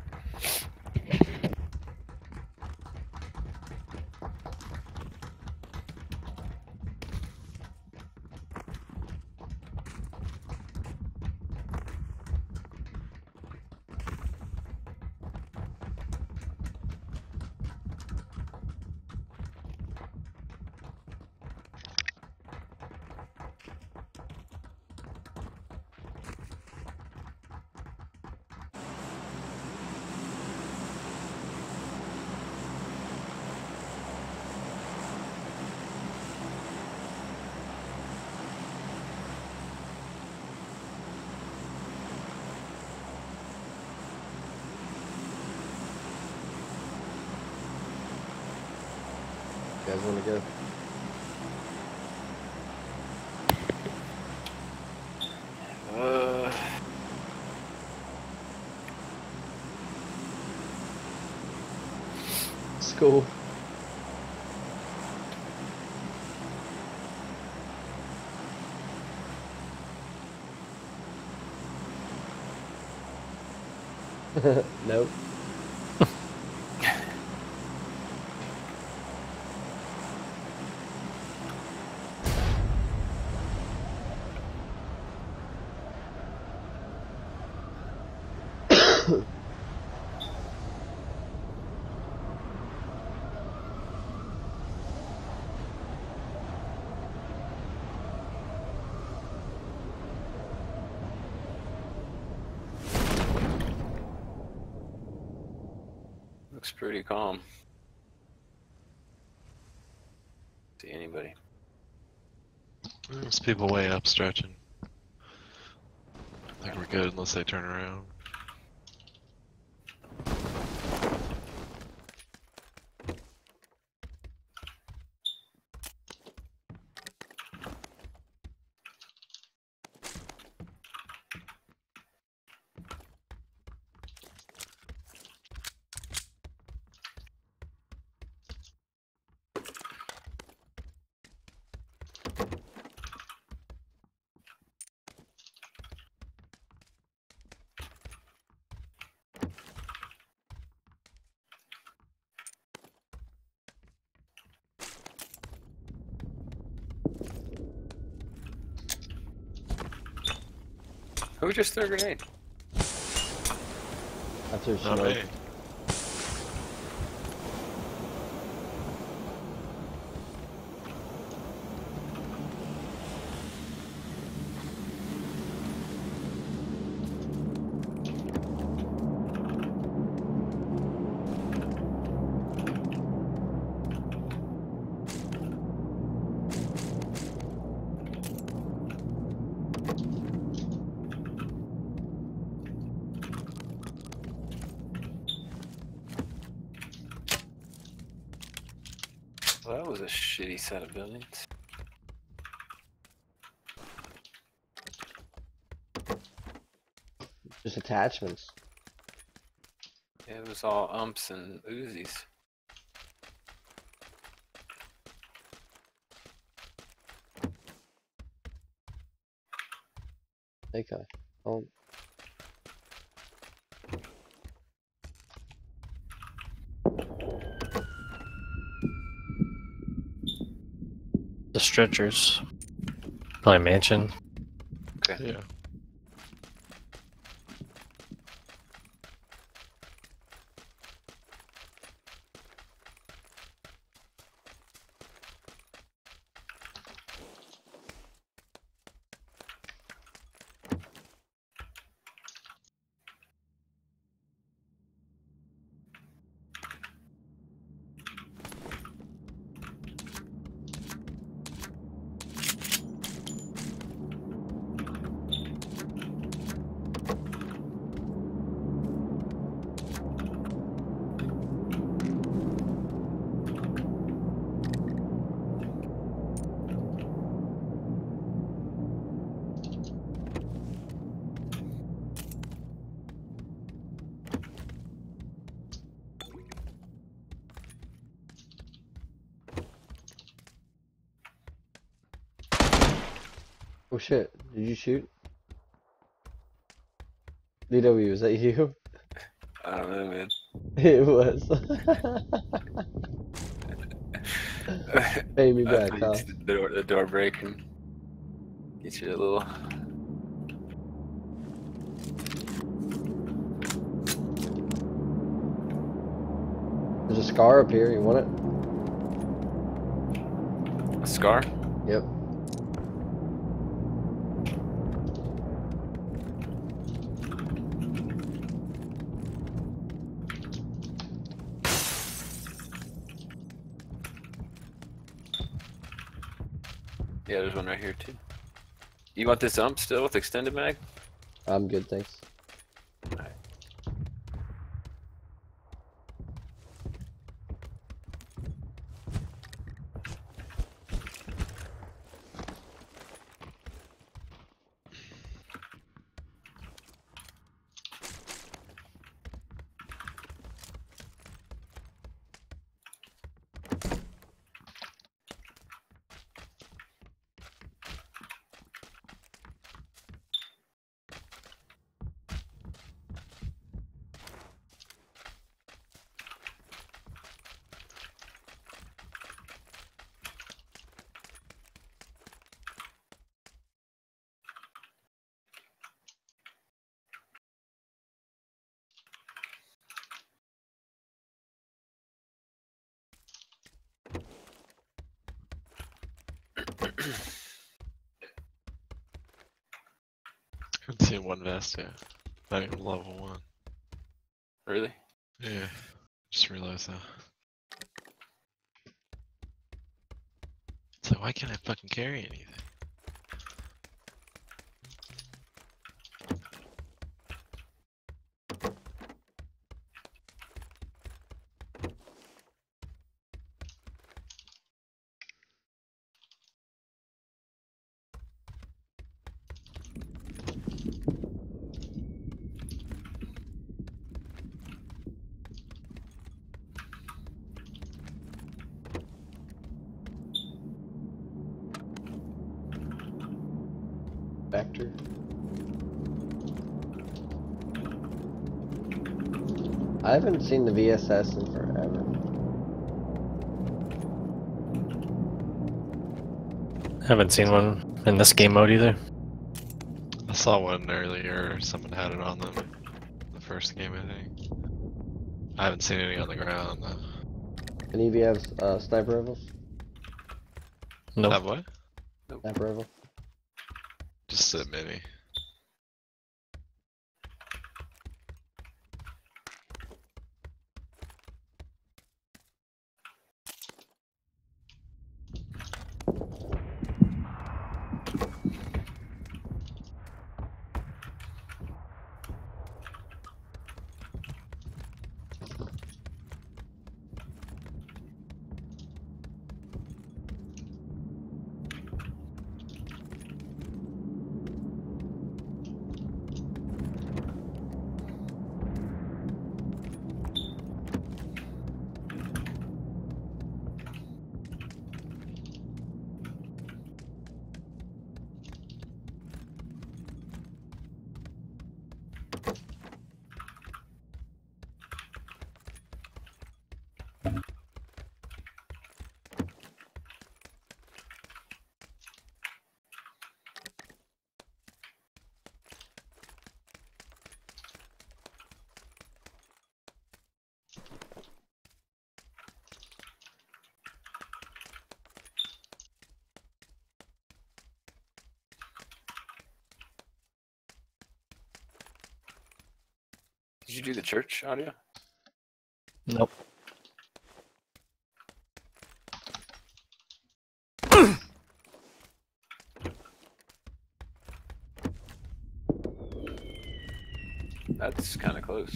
You guys wanna go? School. Nope. Looks pretty calm. See anybody? There's people way up stretching. I think we're good unless they turn around. Who just threw a grenade? I threw Not smoke. me. Well, that was a shitty set of buildings. Just attachments. Yeah, it was all umps and Uzis. Okay. Oh. The stretchers. Probably mansion. Okay. Yeah. Oh shit, did you shoot? DW, is that you? I don't know, man. It was. Pay me I back, thought huh? the door breaking. Get you a little. There's a scar up here, you want it? A scar? Yep. Yeah, there's one right here too. You want this ump still with extended mag? I'm good, thanks. Alright. I've seen one vest, yeah. Not even level 1. Really? Yeah. Just realized that. So why can't I fucking carry anything? Vector. I haven't seen the VSS in forever. Haven't seen one in this game mode either. I saw one earlier, someone had it on them. The first game, I think. I haven't seen any on the ground, though. Any of you have sniper rifles? Nope. Have what? Sniper rifle? Just a mini. Did you do the church audio? Nope. That's kind of close.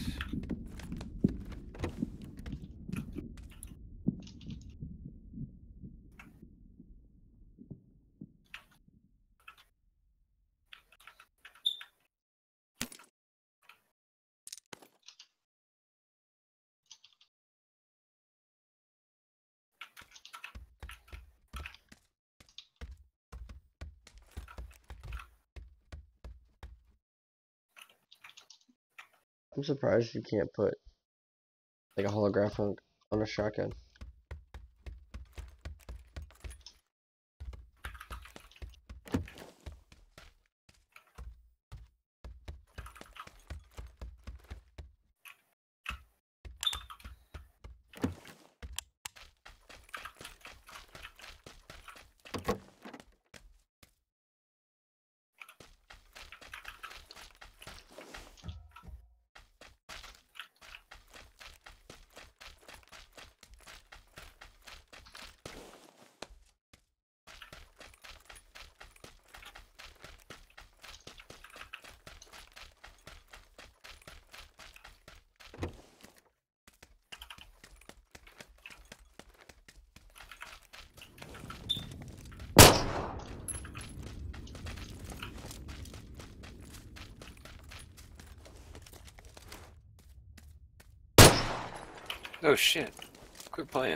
I'm surprised you can't put like a holograph on a shotgun. Oh shit. Quit playing.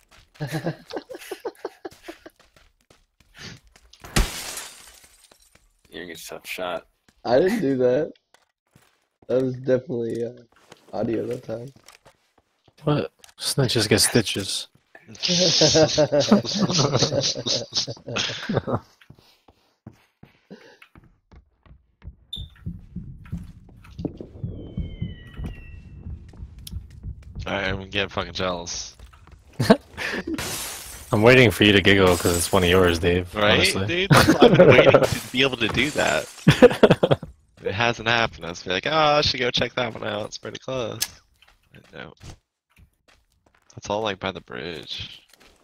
You're gonna get a tough shot. I didn't do that. That was definitely audio that time. What? Snitches get stitches. I'm getting fucking jealous. I'm waiting for you to giggle because it's one of yours, Dave. Right, honestly. dude? I've been waiting to be able to do that. It hasn't happened. I was like, oh, I should go check that one out. It's pretty close. No. That's all like by the bridge.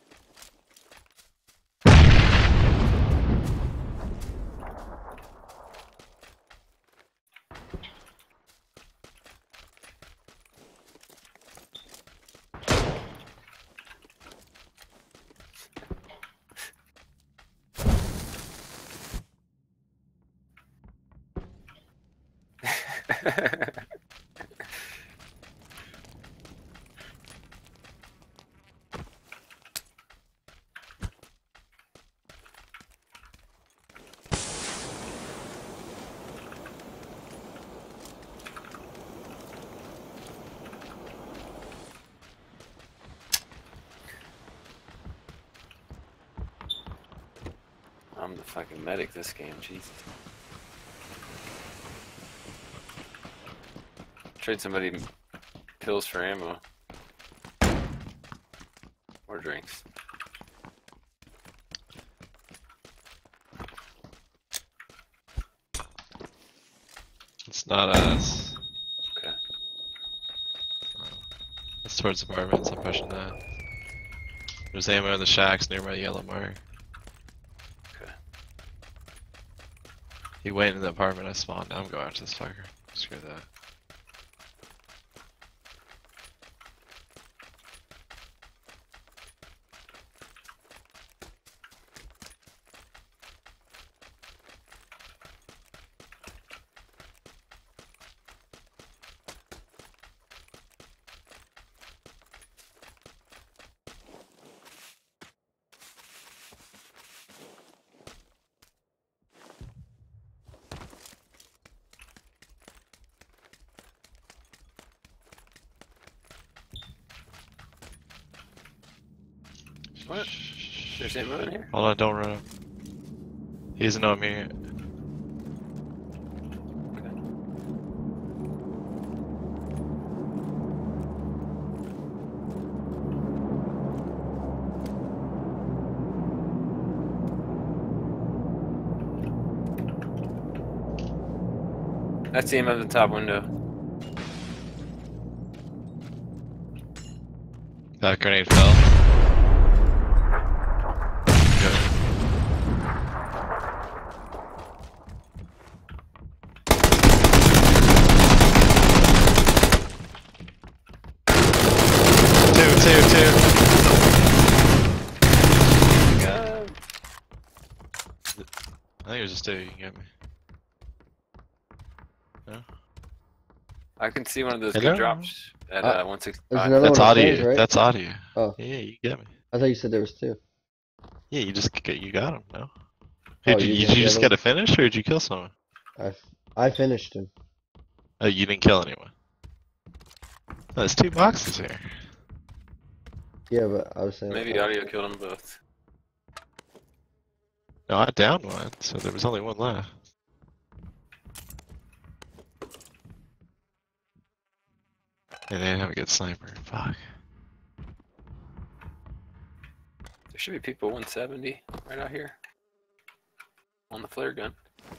I'm the fucking medic this game, Jesus. Trade somebody pills for ammo. Or drinks. It's not us. Okay. It's towards apartments. I'm pushing that. There's ammo in the shacks near my yellow mark. Okay. He went in the apartment I spawned. Now I'm going after this fucker. Screw that. What? There's ammo in here? Hold on, don't run up. He doesn't know I'm here. I see him at the top window. That grenade fell. Two. God. I think it was just two. You can get me. No? I can see one of those Hello? good drops at There's 165. another That's one audio. upstairs, right? That's audio. Oh. Yeah, you get me. I thought you said there was two. Yeah, you got him. No. Oh, Did you you didn't just get get a finish, or did you kill someone? I finished him. Oh, you didn't kill anyone. There's 2 boxes here. Yeah, but I was saying. Maybe audio killed them both. No, I downed one, so there was only one left. And they didn't have a good sniper. Fuck. There should be people 170 right out here. On the flare gun.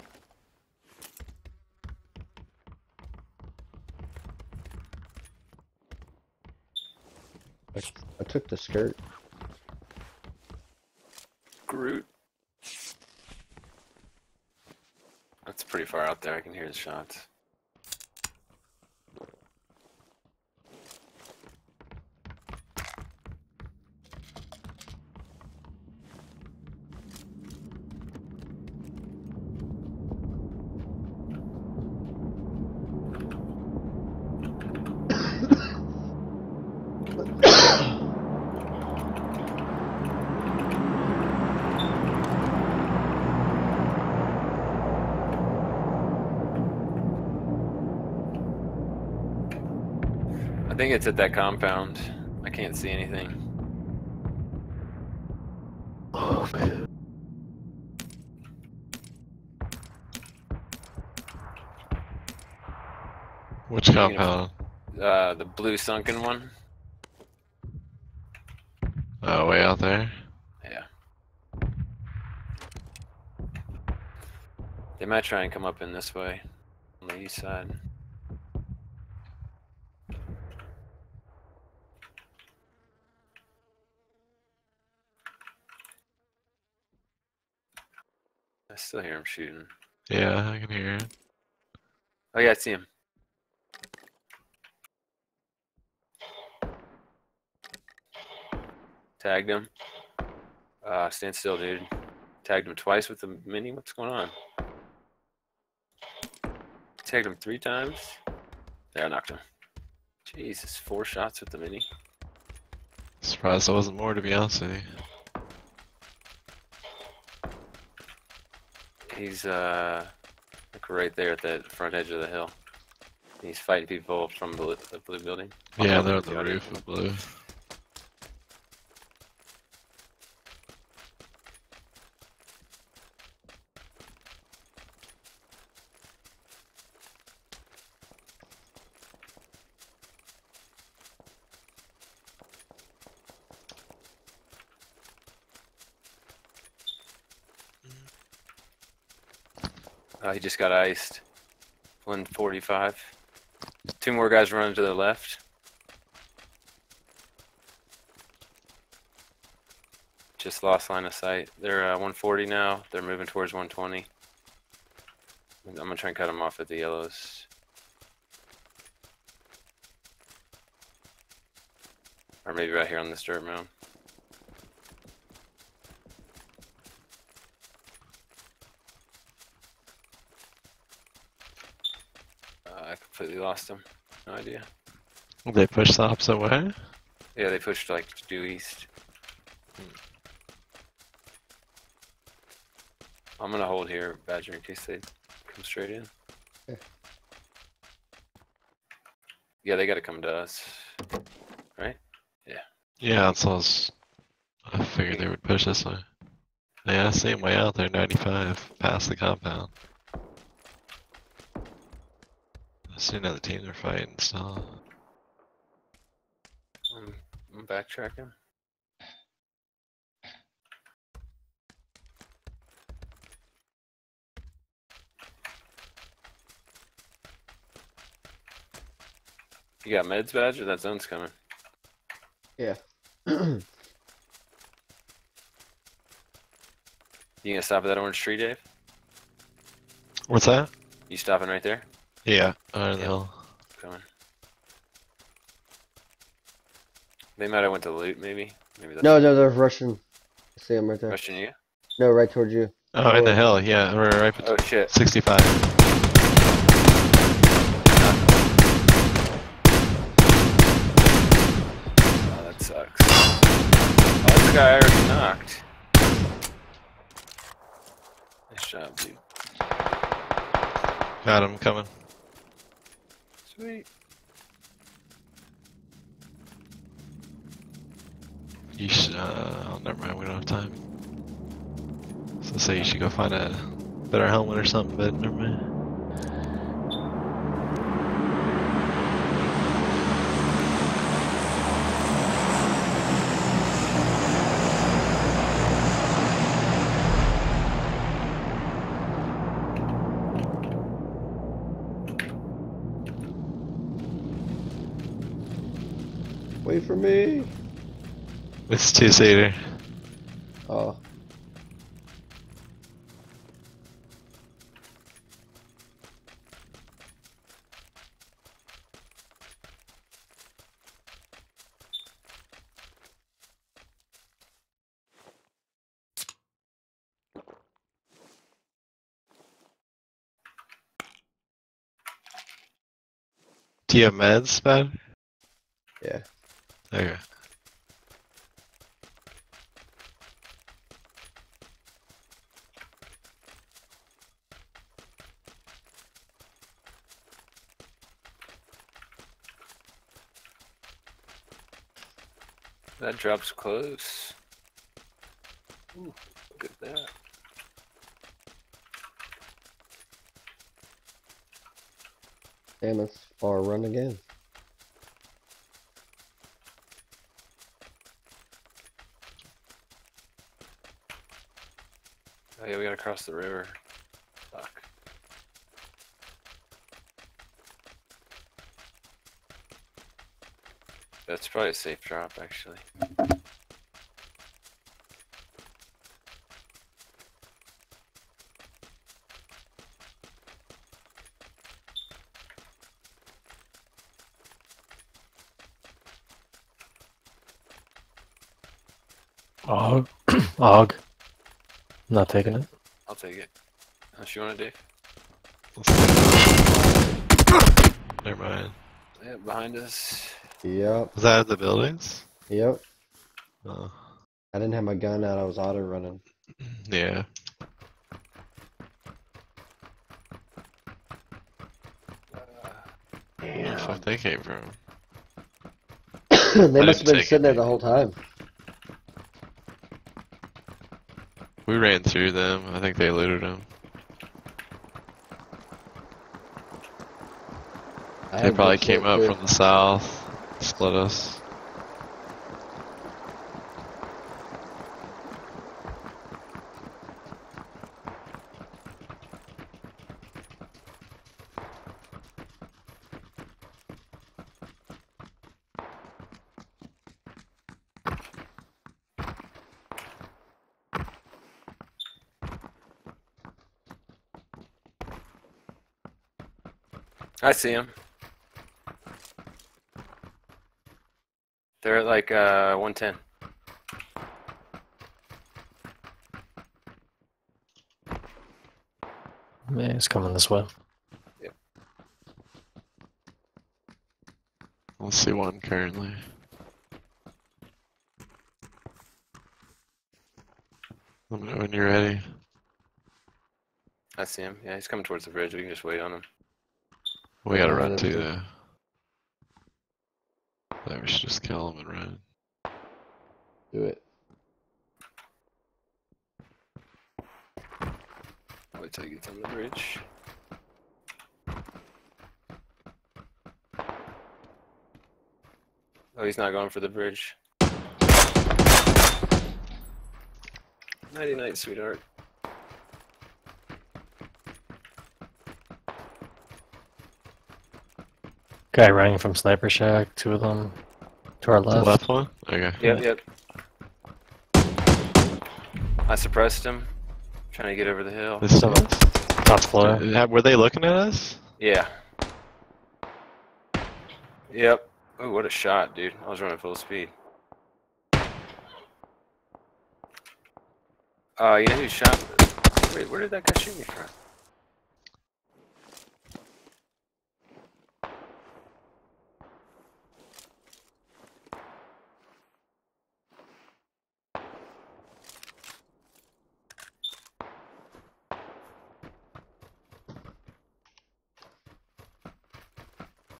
I took the skirt. Groot. That's pretty far out there. I can hear the shots. I think it's at that compound. I can't see anything. Oh man. Which compound? The blue sunken one. Oh, way out there? Yeah. They might try and come up in this way, on the east side. I still hear him shooting. Yeah, I can hear it. Oh yeah, I see him. Tagged him. Stand still, dude. Tagged him twice with the mini. What's going on? Tagged him 3 times. There, I knocked him. Jesus, 4 shots with the mini. Surprised there wasn't more, to be honest with you. He's like right there at the front edge of the hill. He's fighting people from the blue building. Yeah, they're on the roof of blue. He just got iced. 145. 2 more guys running to the left. Just lost line of sight. They're 140 now. They're moving towards 120. I'm gonna try and cut them off at the yellows. Or maybe right here on this dirt mound. I completely lost them. No idea. They pushed the opposite way? Yeah, they pushed like due east. I'm gonna hold here, Badger, in case they come straight in. Yeah. Yeah, they gotta come to us. Right? Yeah. Yeah, that's all I figured they would push this way. Yeah, I see him way out there, 95, past the compound. I see another team they're fighting still. I'm backtracking. You got meds, Badger? That zone's coming. Yeah. You gonna stop at that orange tree, Dave? What's that? You stopping right there? Yeah, I know. Coming. They might have went to loot, maybe. Maybe that's No, they're rushing. I see them right there. rushing you. No, right towards you. Oh, in the hill, yeah, we're right between Oh shit. 65. Oh, that sucks. Oh, this guy I already knocked. Nice job, dude. Got him coming. Sweet. You should, oh, never mind, we don't have time. So say you should go find a better helmet or something, but never mind. Wait for me. It's two-seater. Oh. Do you have meds, man? Yeah. Okay. That drop's close. Ooh, look at that. Damn, it's far run again. Oh yeah, we gotta cross the river. Fuck. That's probably a safe drop, actually. Og. Og. Not taking it. I'll take it. Unless you want it, Dave. Never mind. Yeah, behind us. Yep. Was that at the buildings? Yep. Oh. I didn't have my gun out. I was auto running. Yeah. Where the fuck they came from? They I must have didn't been take sitting there it. the whole time. We ran through them. I think they looted them. I They had probably good came shit, up too. from the south, split us. I see him. They're at like 110. Yeah, it's coming this way. Yep. Let's see one currently. Let me know when you're ready. I see him. Yeah, he's coming towards the bridge. We can just wait on him. We gotta Yeah, run that's too, good. though. I think we should just kill him and run. Do it. Wait till he gets on the bridge. Oh, he's not going for the bridge. Nighty night, sweetheart. Guy running from Sniper Shack, 2 of them. To our The left. left one? Okay. Yep. I suppressed him. Trying to get over the hill. This So- one? Top floor. Were they looking at us? Yeah. Yep. Oh, what a shot, dude. I was running full speed. You know who shot? Wait, where did that guy shoot me from?